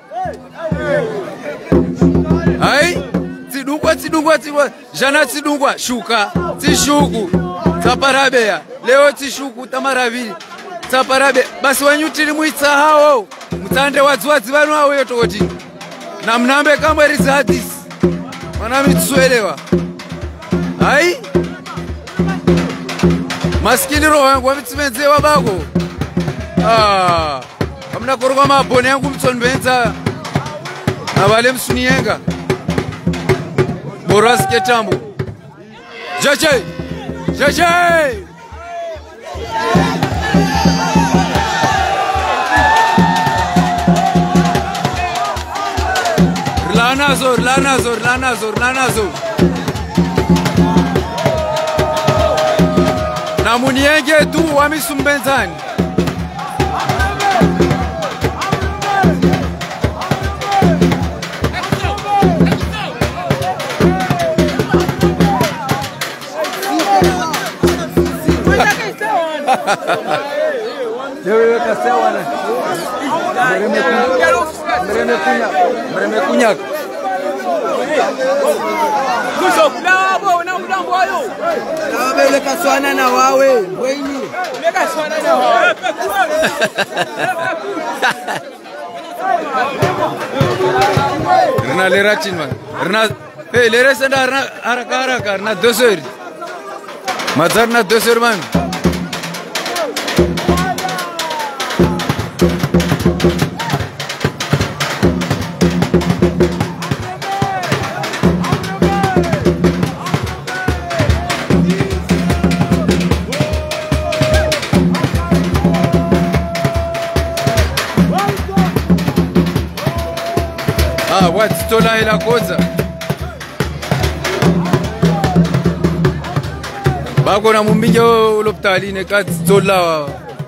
hai tidungwa jana tidungwa shuka tishuku taparabeya leo tishuku tamaravili taparabe basi wanyutili muitsa hao mutande wadziwadzi vanu hao yotokoti na mnambe kamwerizi hadisi wana mitsuelewa hai maskini roho yangu wamitsimedzewa bako amna korokwa mabhoni yangu mtsonbenza na vale msuniyenga boraske tambo jeje Lanazor na munienge tu wamisumbenzani Mereme kaswana na wawe weini kaswana na wawe Rina lera chinman Rina lera senda Rina haraka Rina 2 heures Mazar na 2 heures man watitola ila koza bako na mumbinyo uloptaline katitola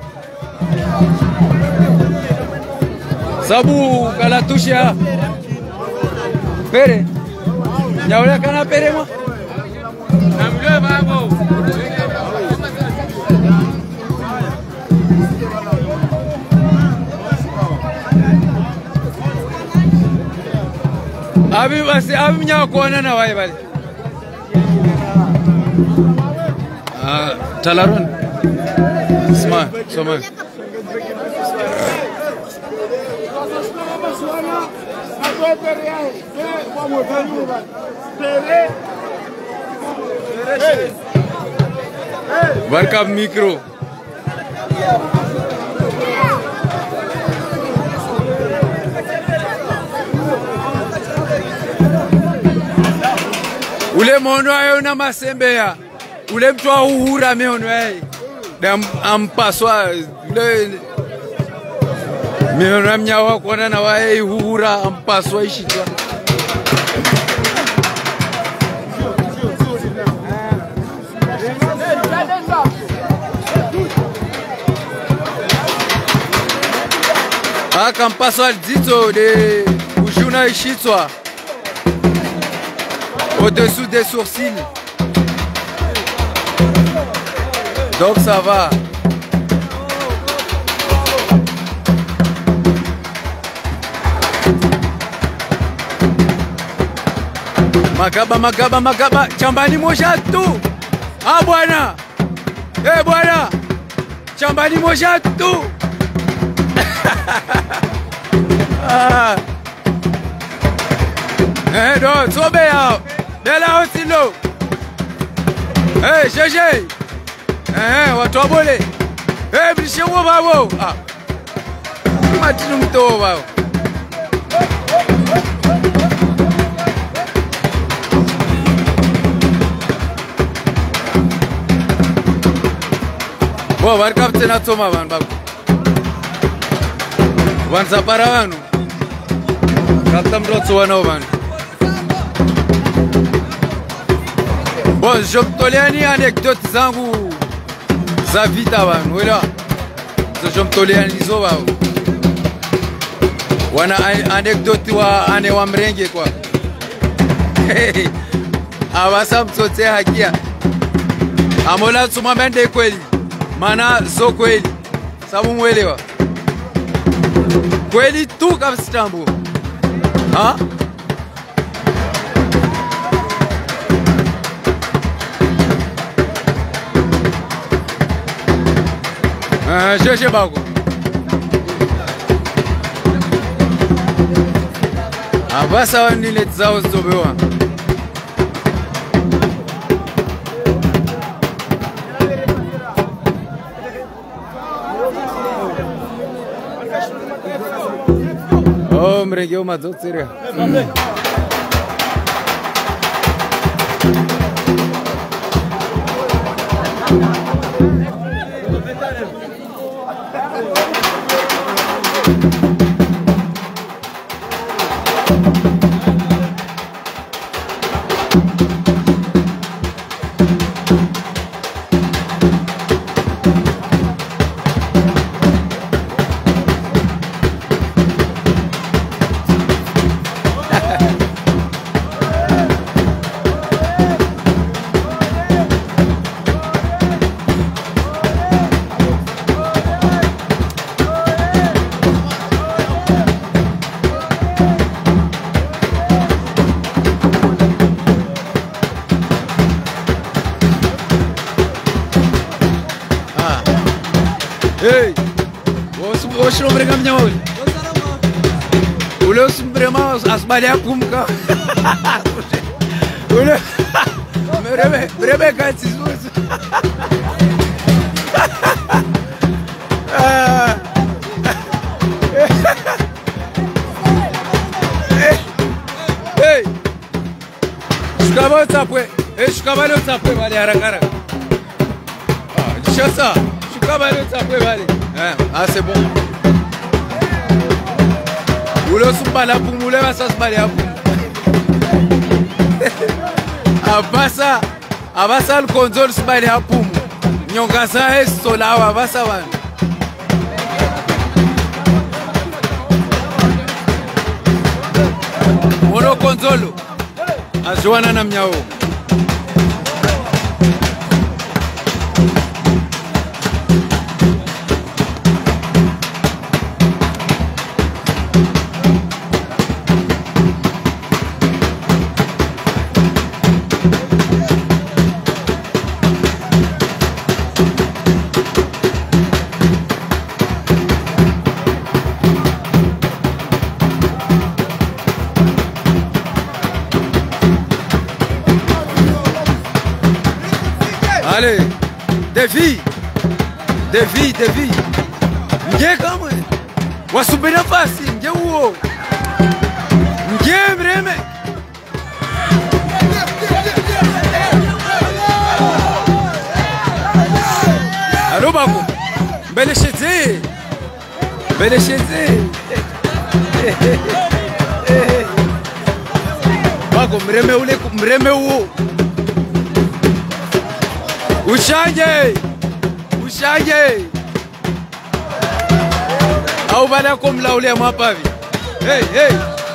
sabu kalatusha pere nyaule kana pere mo namle babo abi basi abi nyakuona na wae bale talaron sma soma barka micro ule mono ayo na masembea ule mtu wa uhura meono yai da ampaswa ule meono mnyawa kuona na wae uhura ampaswa ishitwa akampaswa dito de ujuna ishitwa au-dessous des sourcils. Donc ça va. Magaba, chambani moja tu. Ah bwana. Bwana. Chambani moja tu. Donc sobe yao. Dela otilo. Jeje. Watu wabole. Bishewo babo. Matinu mto babo. Bo barkapte na toma ban babo. Wan zapara wanu. Kaptam rotso wano ban. Bon, je mtoleani anecdote zangu za vita banu, wala. Je mtoleani hizo bao. Wana anecdote wa ane wa mrenge kwa. Abasa mtote hakia. Amola tumamende kweli. Mana so kweli. Sabu mwelewa. Kweli tu kabisa tambo. Ha? Sheshe bako. Abasa wanile zao zobewa. Oh, mrenge uma dotsira. Hey, hoje não brigamos nem hoje. Olha os brigamos as balhas como cá. Olha, breve cantos os. Hey, os cavalos sapé, vale aracara. Deixa ça. Ah, c'est bon. Vous le soupez là pour mouler, ça se balait à vous. Abasa le console se balait à vous. Nyongasa est sola, abasa van. Mono console. A Joana na miao. Allez, défi. Nge kama. Wasupe nafasi, nge huo. Nge mreme. Alo bako. Belesheze. Bako mreme huo. Ushanje au bala kumla ule mapavi. Hey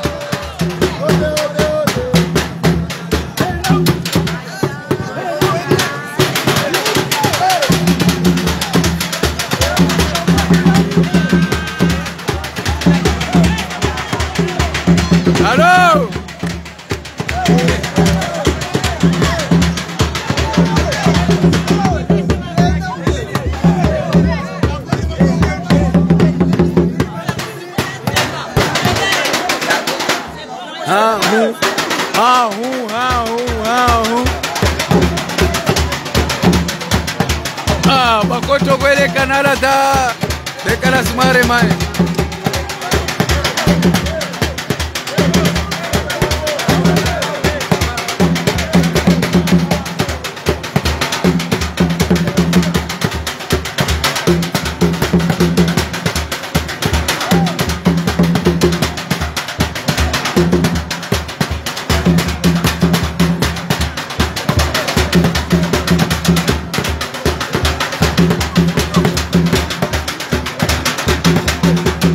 Hello. Bakoto kwele kanala da bekala smare mai.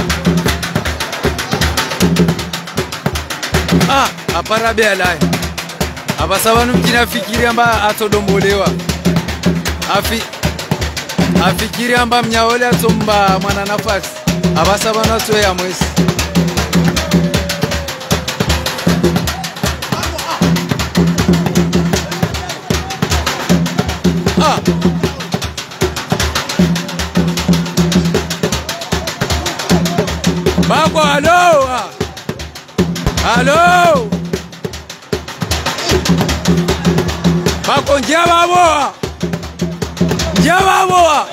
Parabéns, abasaba nomkina afikiri amba atodombolewa afikiri amba mnyaole atomba mwana nafasi abasaba natwe ya mwezi Bako, allo! Allo! Bako, njaba boa! Njaba boa!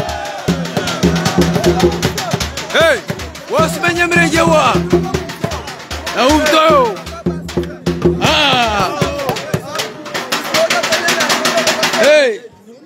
Hey! Wasimenye mreje wa! Na umtoyo! Ah! Hey!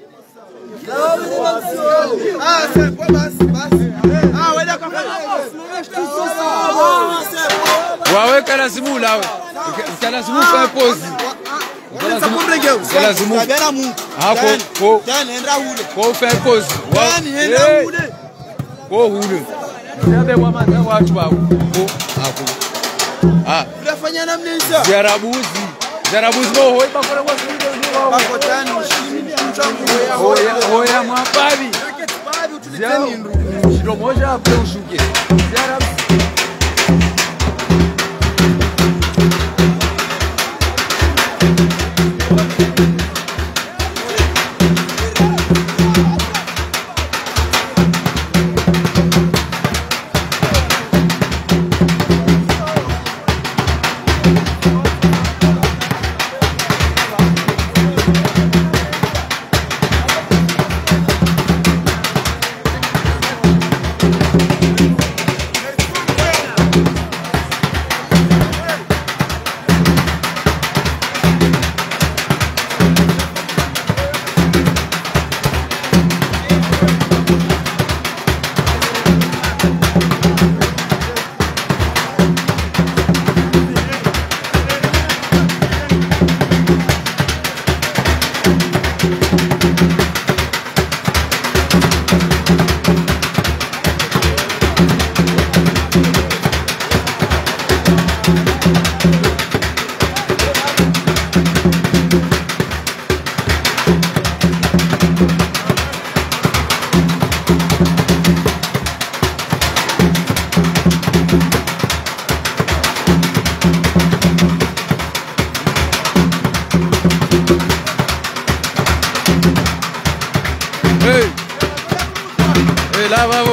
Wawe kana simu lawe. Kana simu kwa pose. Kana simu. Kana simu. Ko. Tani endra hule. Ko fa pose. Tani endra hule. Ko hule. Nyabe wa mata watu wao. Ko ako. Ah. Unafanya namna hizo? Jarabuzi. Jarabuzi bo hoi bakora kwa simu. Bako tani shimi mchango. Hoya mwababi. Babi utuliteni ndu. Shiro moja hapo ushuke. Jarabuzi. Lá, vamos.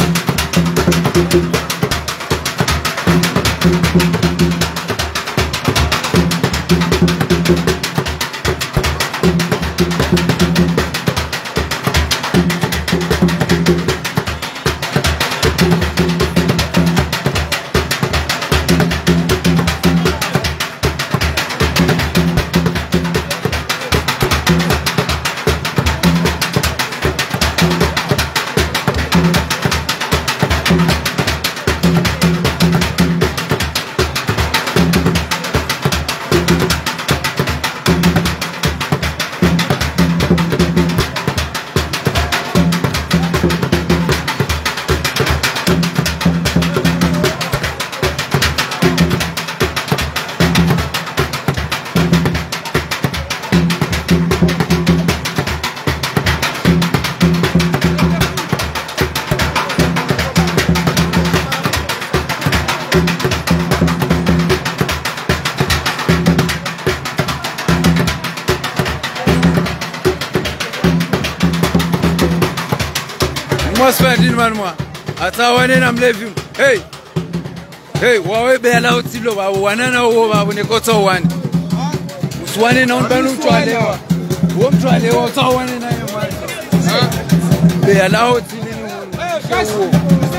Moi c'est din man moi. Ata wane na mlevi. Hey. Hey, wawe be ala otilo ba wanana wo ba ne ko to wane. Uswane na unbanu mtwalewa. Wo mtwalewa to wane na yema. Be ala otilo ni.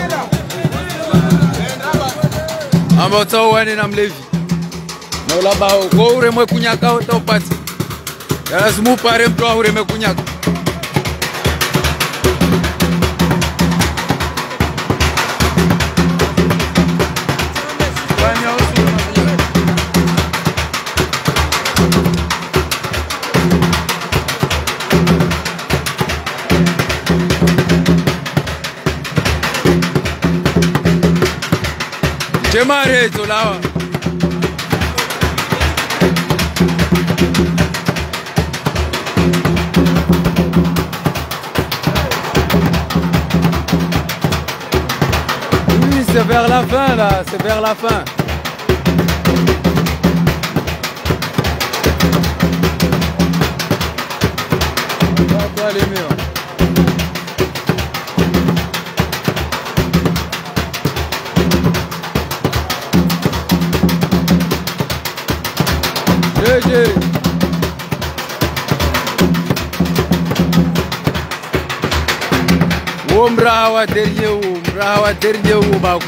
Amba to wane na mlevi. Na ulaba ko ure mwe kunyaka utopati. Yala simu pare mtu ure mwe kunyaka. Chemare tolawa. Oui, c'est vers la fin là, c'est vers la fin. On va aller mieux. GG. Mrawa dernier ou baku.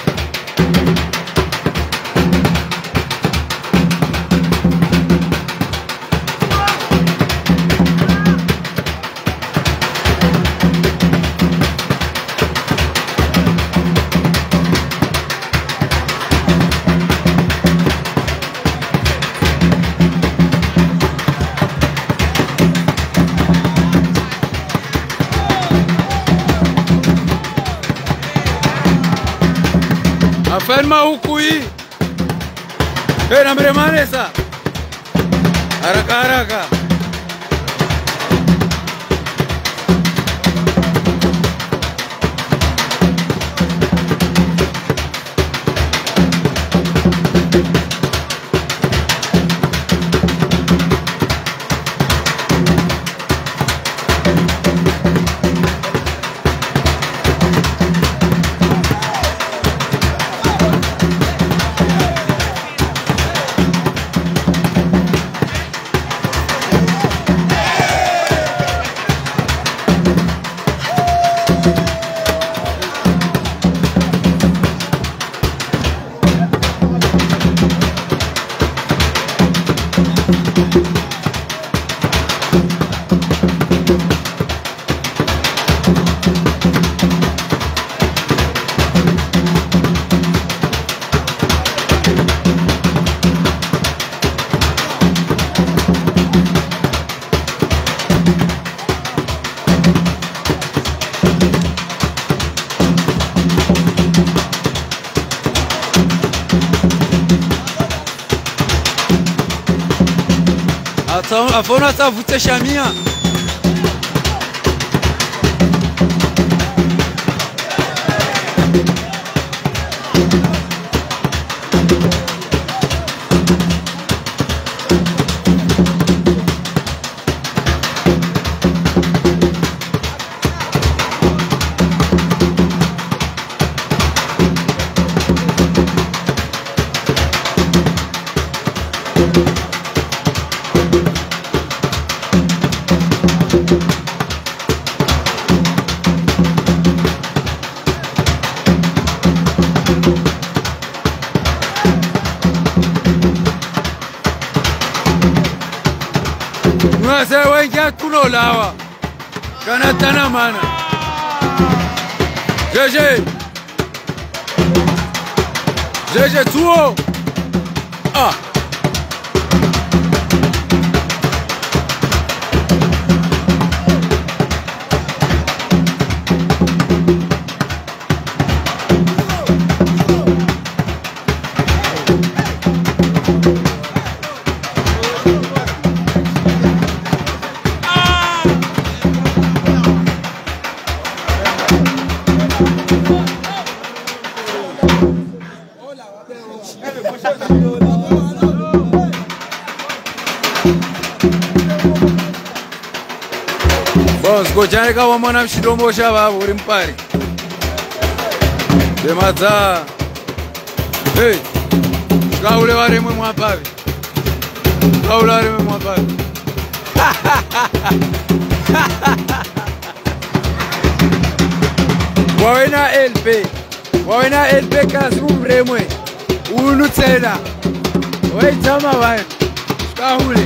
Afirma huku hii. Na mremane sa. Haraka haraka. Afona savutse shamia. Masa wengi tunolawa. Kana tana mana. GG. GG tuo. Ah. Bom, skojani kama mwana mshidombo shaba uri mpari. Demaza. Hey. Kaule wale mwe mwapavi. Kaule wale mwe mwapavi. Wawena LP. Wawena LP kasrum remwe. Ulu tena. Wei tama wai. Kaule.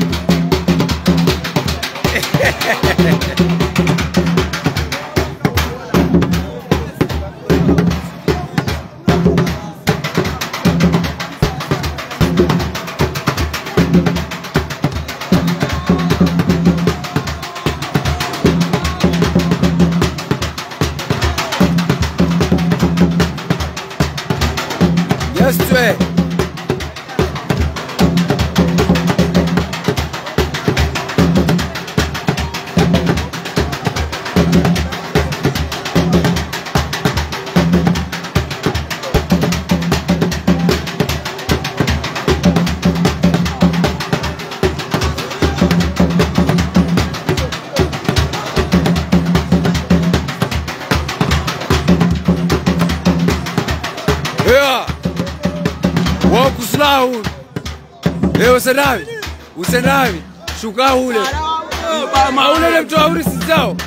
Usendavi. Shuka ule. Maule le mtu auri sizao.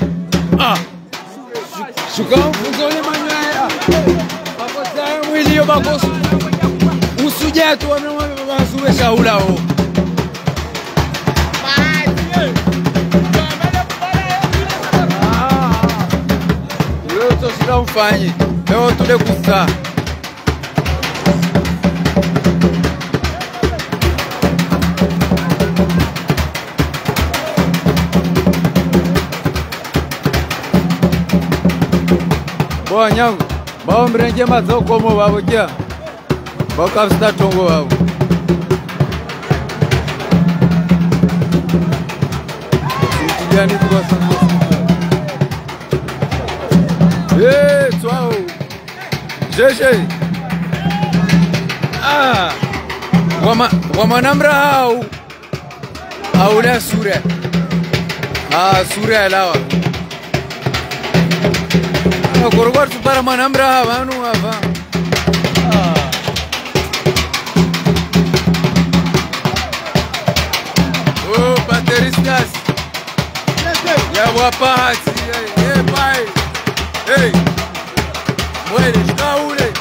Shuka mfuzole manywaya. Bakosa mwili yo bakosu. Usuje tu wanasuwe shaula ho. Leo tosika mfanye. Leo tule kusa. Boa nyangu, bao mrenje mazao komo babo kia. Bao kapsita tongo babo. Sutijani kwa sango. Twao. Jeje. Wamanamra hao. Haula sura. Sura alawa. Korogor para manamra havanu hava. Bateristas. Ya wapahati. Pai. Hey. Muere, ule.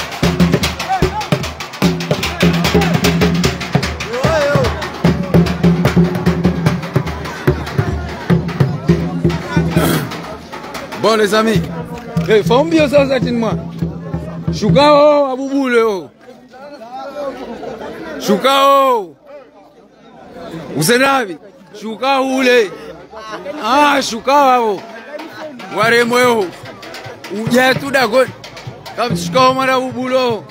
Bon les amis. Hey, fais un bio ça moi. Chukao abubule. Chukao. Usenavi. Chukao ule. Chukao. Ware moyo. Uje tu dagon. Kam chukao mara abubulo.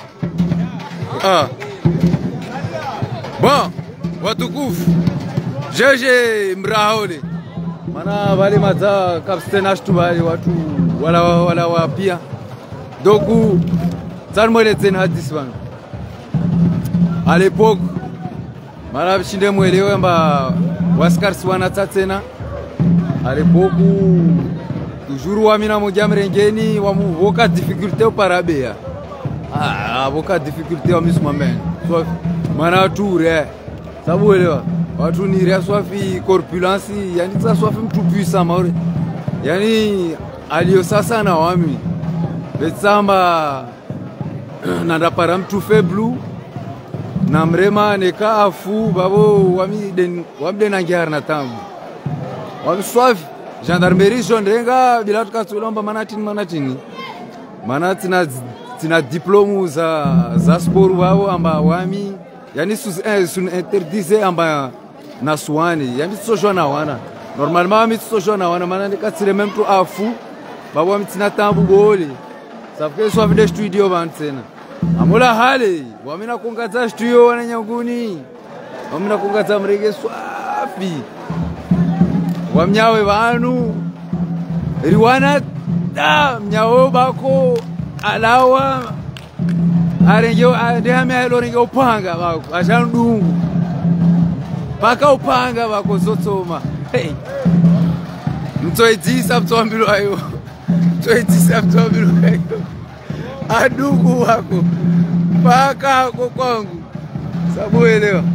Bon, watukufu. Jeje mrahaole. Mana wale maza kapstena shtu wale watu wala wapia. Doku zanmwele tena hadisi bana. À l'époque mana bishinde mwelewe mba waskarsi wanatsa à l'époque toujours wamina moja mrengeni wamuvoka difficulté parabea. Avoka difficulté wamisuma men. So mana toure sabu elewa. Watu ni ria swafi corpulence yani tsa swafi mtu puissant maure. Yani alio sasa na wami. Betsamba nanda para mtu feblu na mrema neka afu babo wamde na ngiar na tamu. Wami swafi gendarmerie jondenga bila tukatulomba manatini. Manatina tina diplôme za sport wao amba wami yani sun interdisé amba na swani yani tsojo na wana normalement mi tsojo na wana mana ndikatire même to afu babo mitina tambu boli safike so vide studio bantena amula hali wamina kungaza studio wana nyanguni wamina kungaza mrege swafi wamnyawe banu riwana da mnyawo bako alawa arengeo ndihame aloringe upanga bako ashandungu paka upanga bako zotsoma hey mtoitisa mtoambilo ayo adugu wako paka kwa kwangu sabu elewa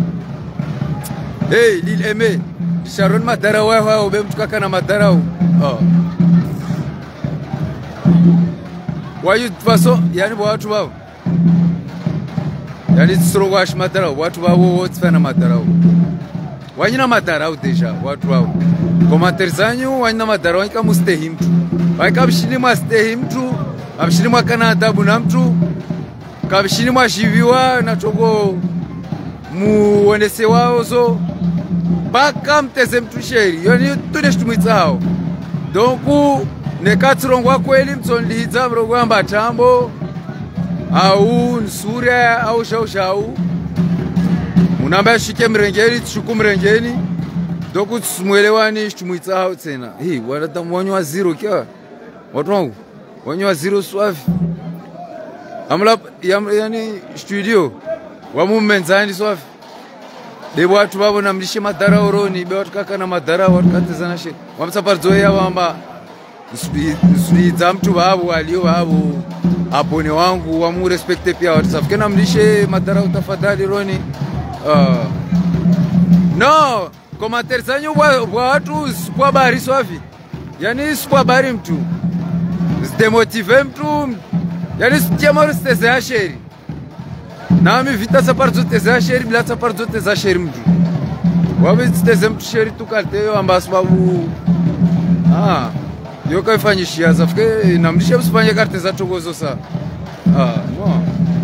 hey Lil Aimé Sharon madara wewe ubemtukaka na madara wayu faso yani watu wao yani tsirogwash madara watu wao wote fana madara wanyina madara deja watu wao commentaire zanyu wanyina madara wanyika mustehi mtu wanyika bishini mustehi mtu abishini mwa Canada buna mtu kabishini mwa shiviwa na togo muonese wao zo baka mteze mtu sheri yani tuneshtumitsao donc nekatsirongwa kweli mtsondiza mrogwa mbatambo au nsura au shau munamba shike mrengeni tshuku mrengeni donc tsumwelewani shtumitsao tena hii wanatamwanywa zero kya watu wangu wanywa zero swafi amla yani studio wamumenzani swafi de watu babo namlishe madara oroni be watu kaka na madara watu katezana shit wamsaparzoea wamba nsuliza mtu babo alio babo abone wangu wamu respecte pia watu safike namlishe madara utafadhali roni No, commentaire zanyu bwa watu sikuwa bari swafi. Yani sikuwa bari mtu. Demotive mtu. Yani sikiamaro steze asheri. Nami vita sapar zote za sheri bila sapar zote za sheri mtu. Wabe steze mtu sheri tukalteo ambasu babu. Yo kaifanyishia zafike namlisha usifanye karte za togozo sa. No.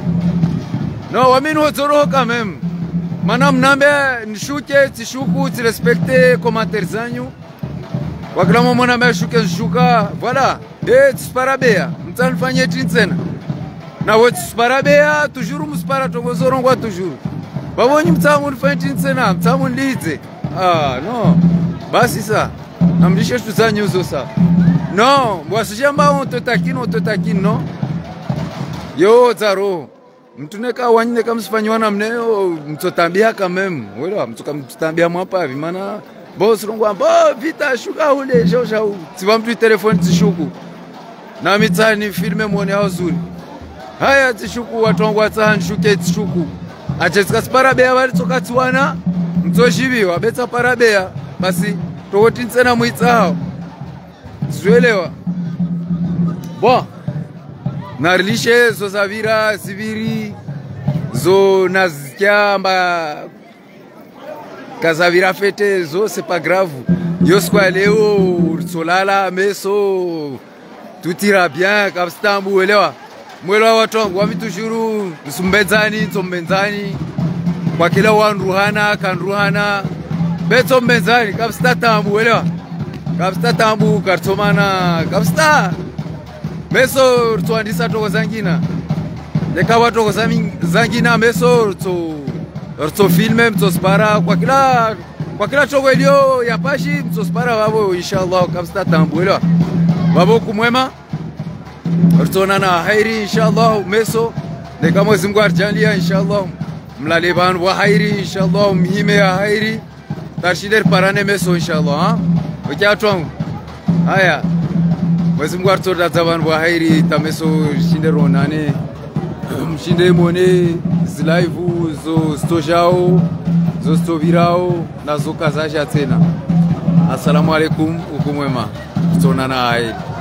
No, wamini wozoro kamem. Mana mnambe nishuke, tishuku, tirespekte commentaire zanyu. Wakila mwana mbe shuke nshuka, voilà. Tisparabea, mtanifanye tinsena. Na wote tisparabea, tujuru muspara togozoro ngwa tujuru. Babonyi mtamu nifanye tinsena, mtamu nlize. No. Basi sa. Namlisha tuzanyu zo sa. No, mwasijamba on totakini, no. Yo, zaro. Mtuneka wanyineka msifanywana mneo, mtotambia kamem. Wela, mtotambia mwapa vimana. Boss rongwa, bo vita shuka ule, josha u. Tiba mtu telefoni tishuku. Na mitani filme mwone hao zuri. Haya tishuku, watongwa tahan shuke tishuku. Acheska sparabea wali toka tiwana. Mtoshibi, wabeta parabea. Basi, togotinsena muita hao. Zuelewa. Bon. Narilishe zo zavira siviri zo nazikia mba kazavira fete zo c'est pas grave. Yo squale leo solala meso tout ira bien kapstambu elewa. Mwelewa watu wangu wami tushuru nsombenzani kwa kila wanruhana kanruhana beto mbenzani kapsta tambu elewa. Kapsta tambu kartomana kapsta meso rtuandisa toko zangina. Dekawa toko zangina meso rto filme mto spara kwa kila toko ilio ya pashi mto spara wabo inshallah kapsta tambuelewa. Wabo kumwema rtona na hairi inshallah meso dekamo Mwenyezi Mungu arjalia inshallah mlaleban wa hairi inshallah mhime ya hairi tashider parane meso inshallah wakiatwangu haya Mwenyezi Mungu atoda taban wa hairi tameso shinde ronane mshinde mone zilaivu zo stojao zo stovirao na zo kazasha tena. Assalamu alaikum ukumwema tonana hairi.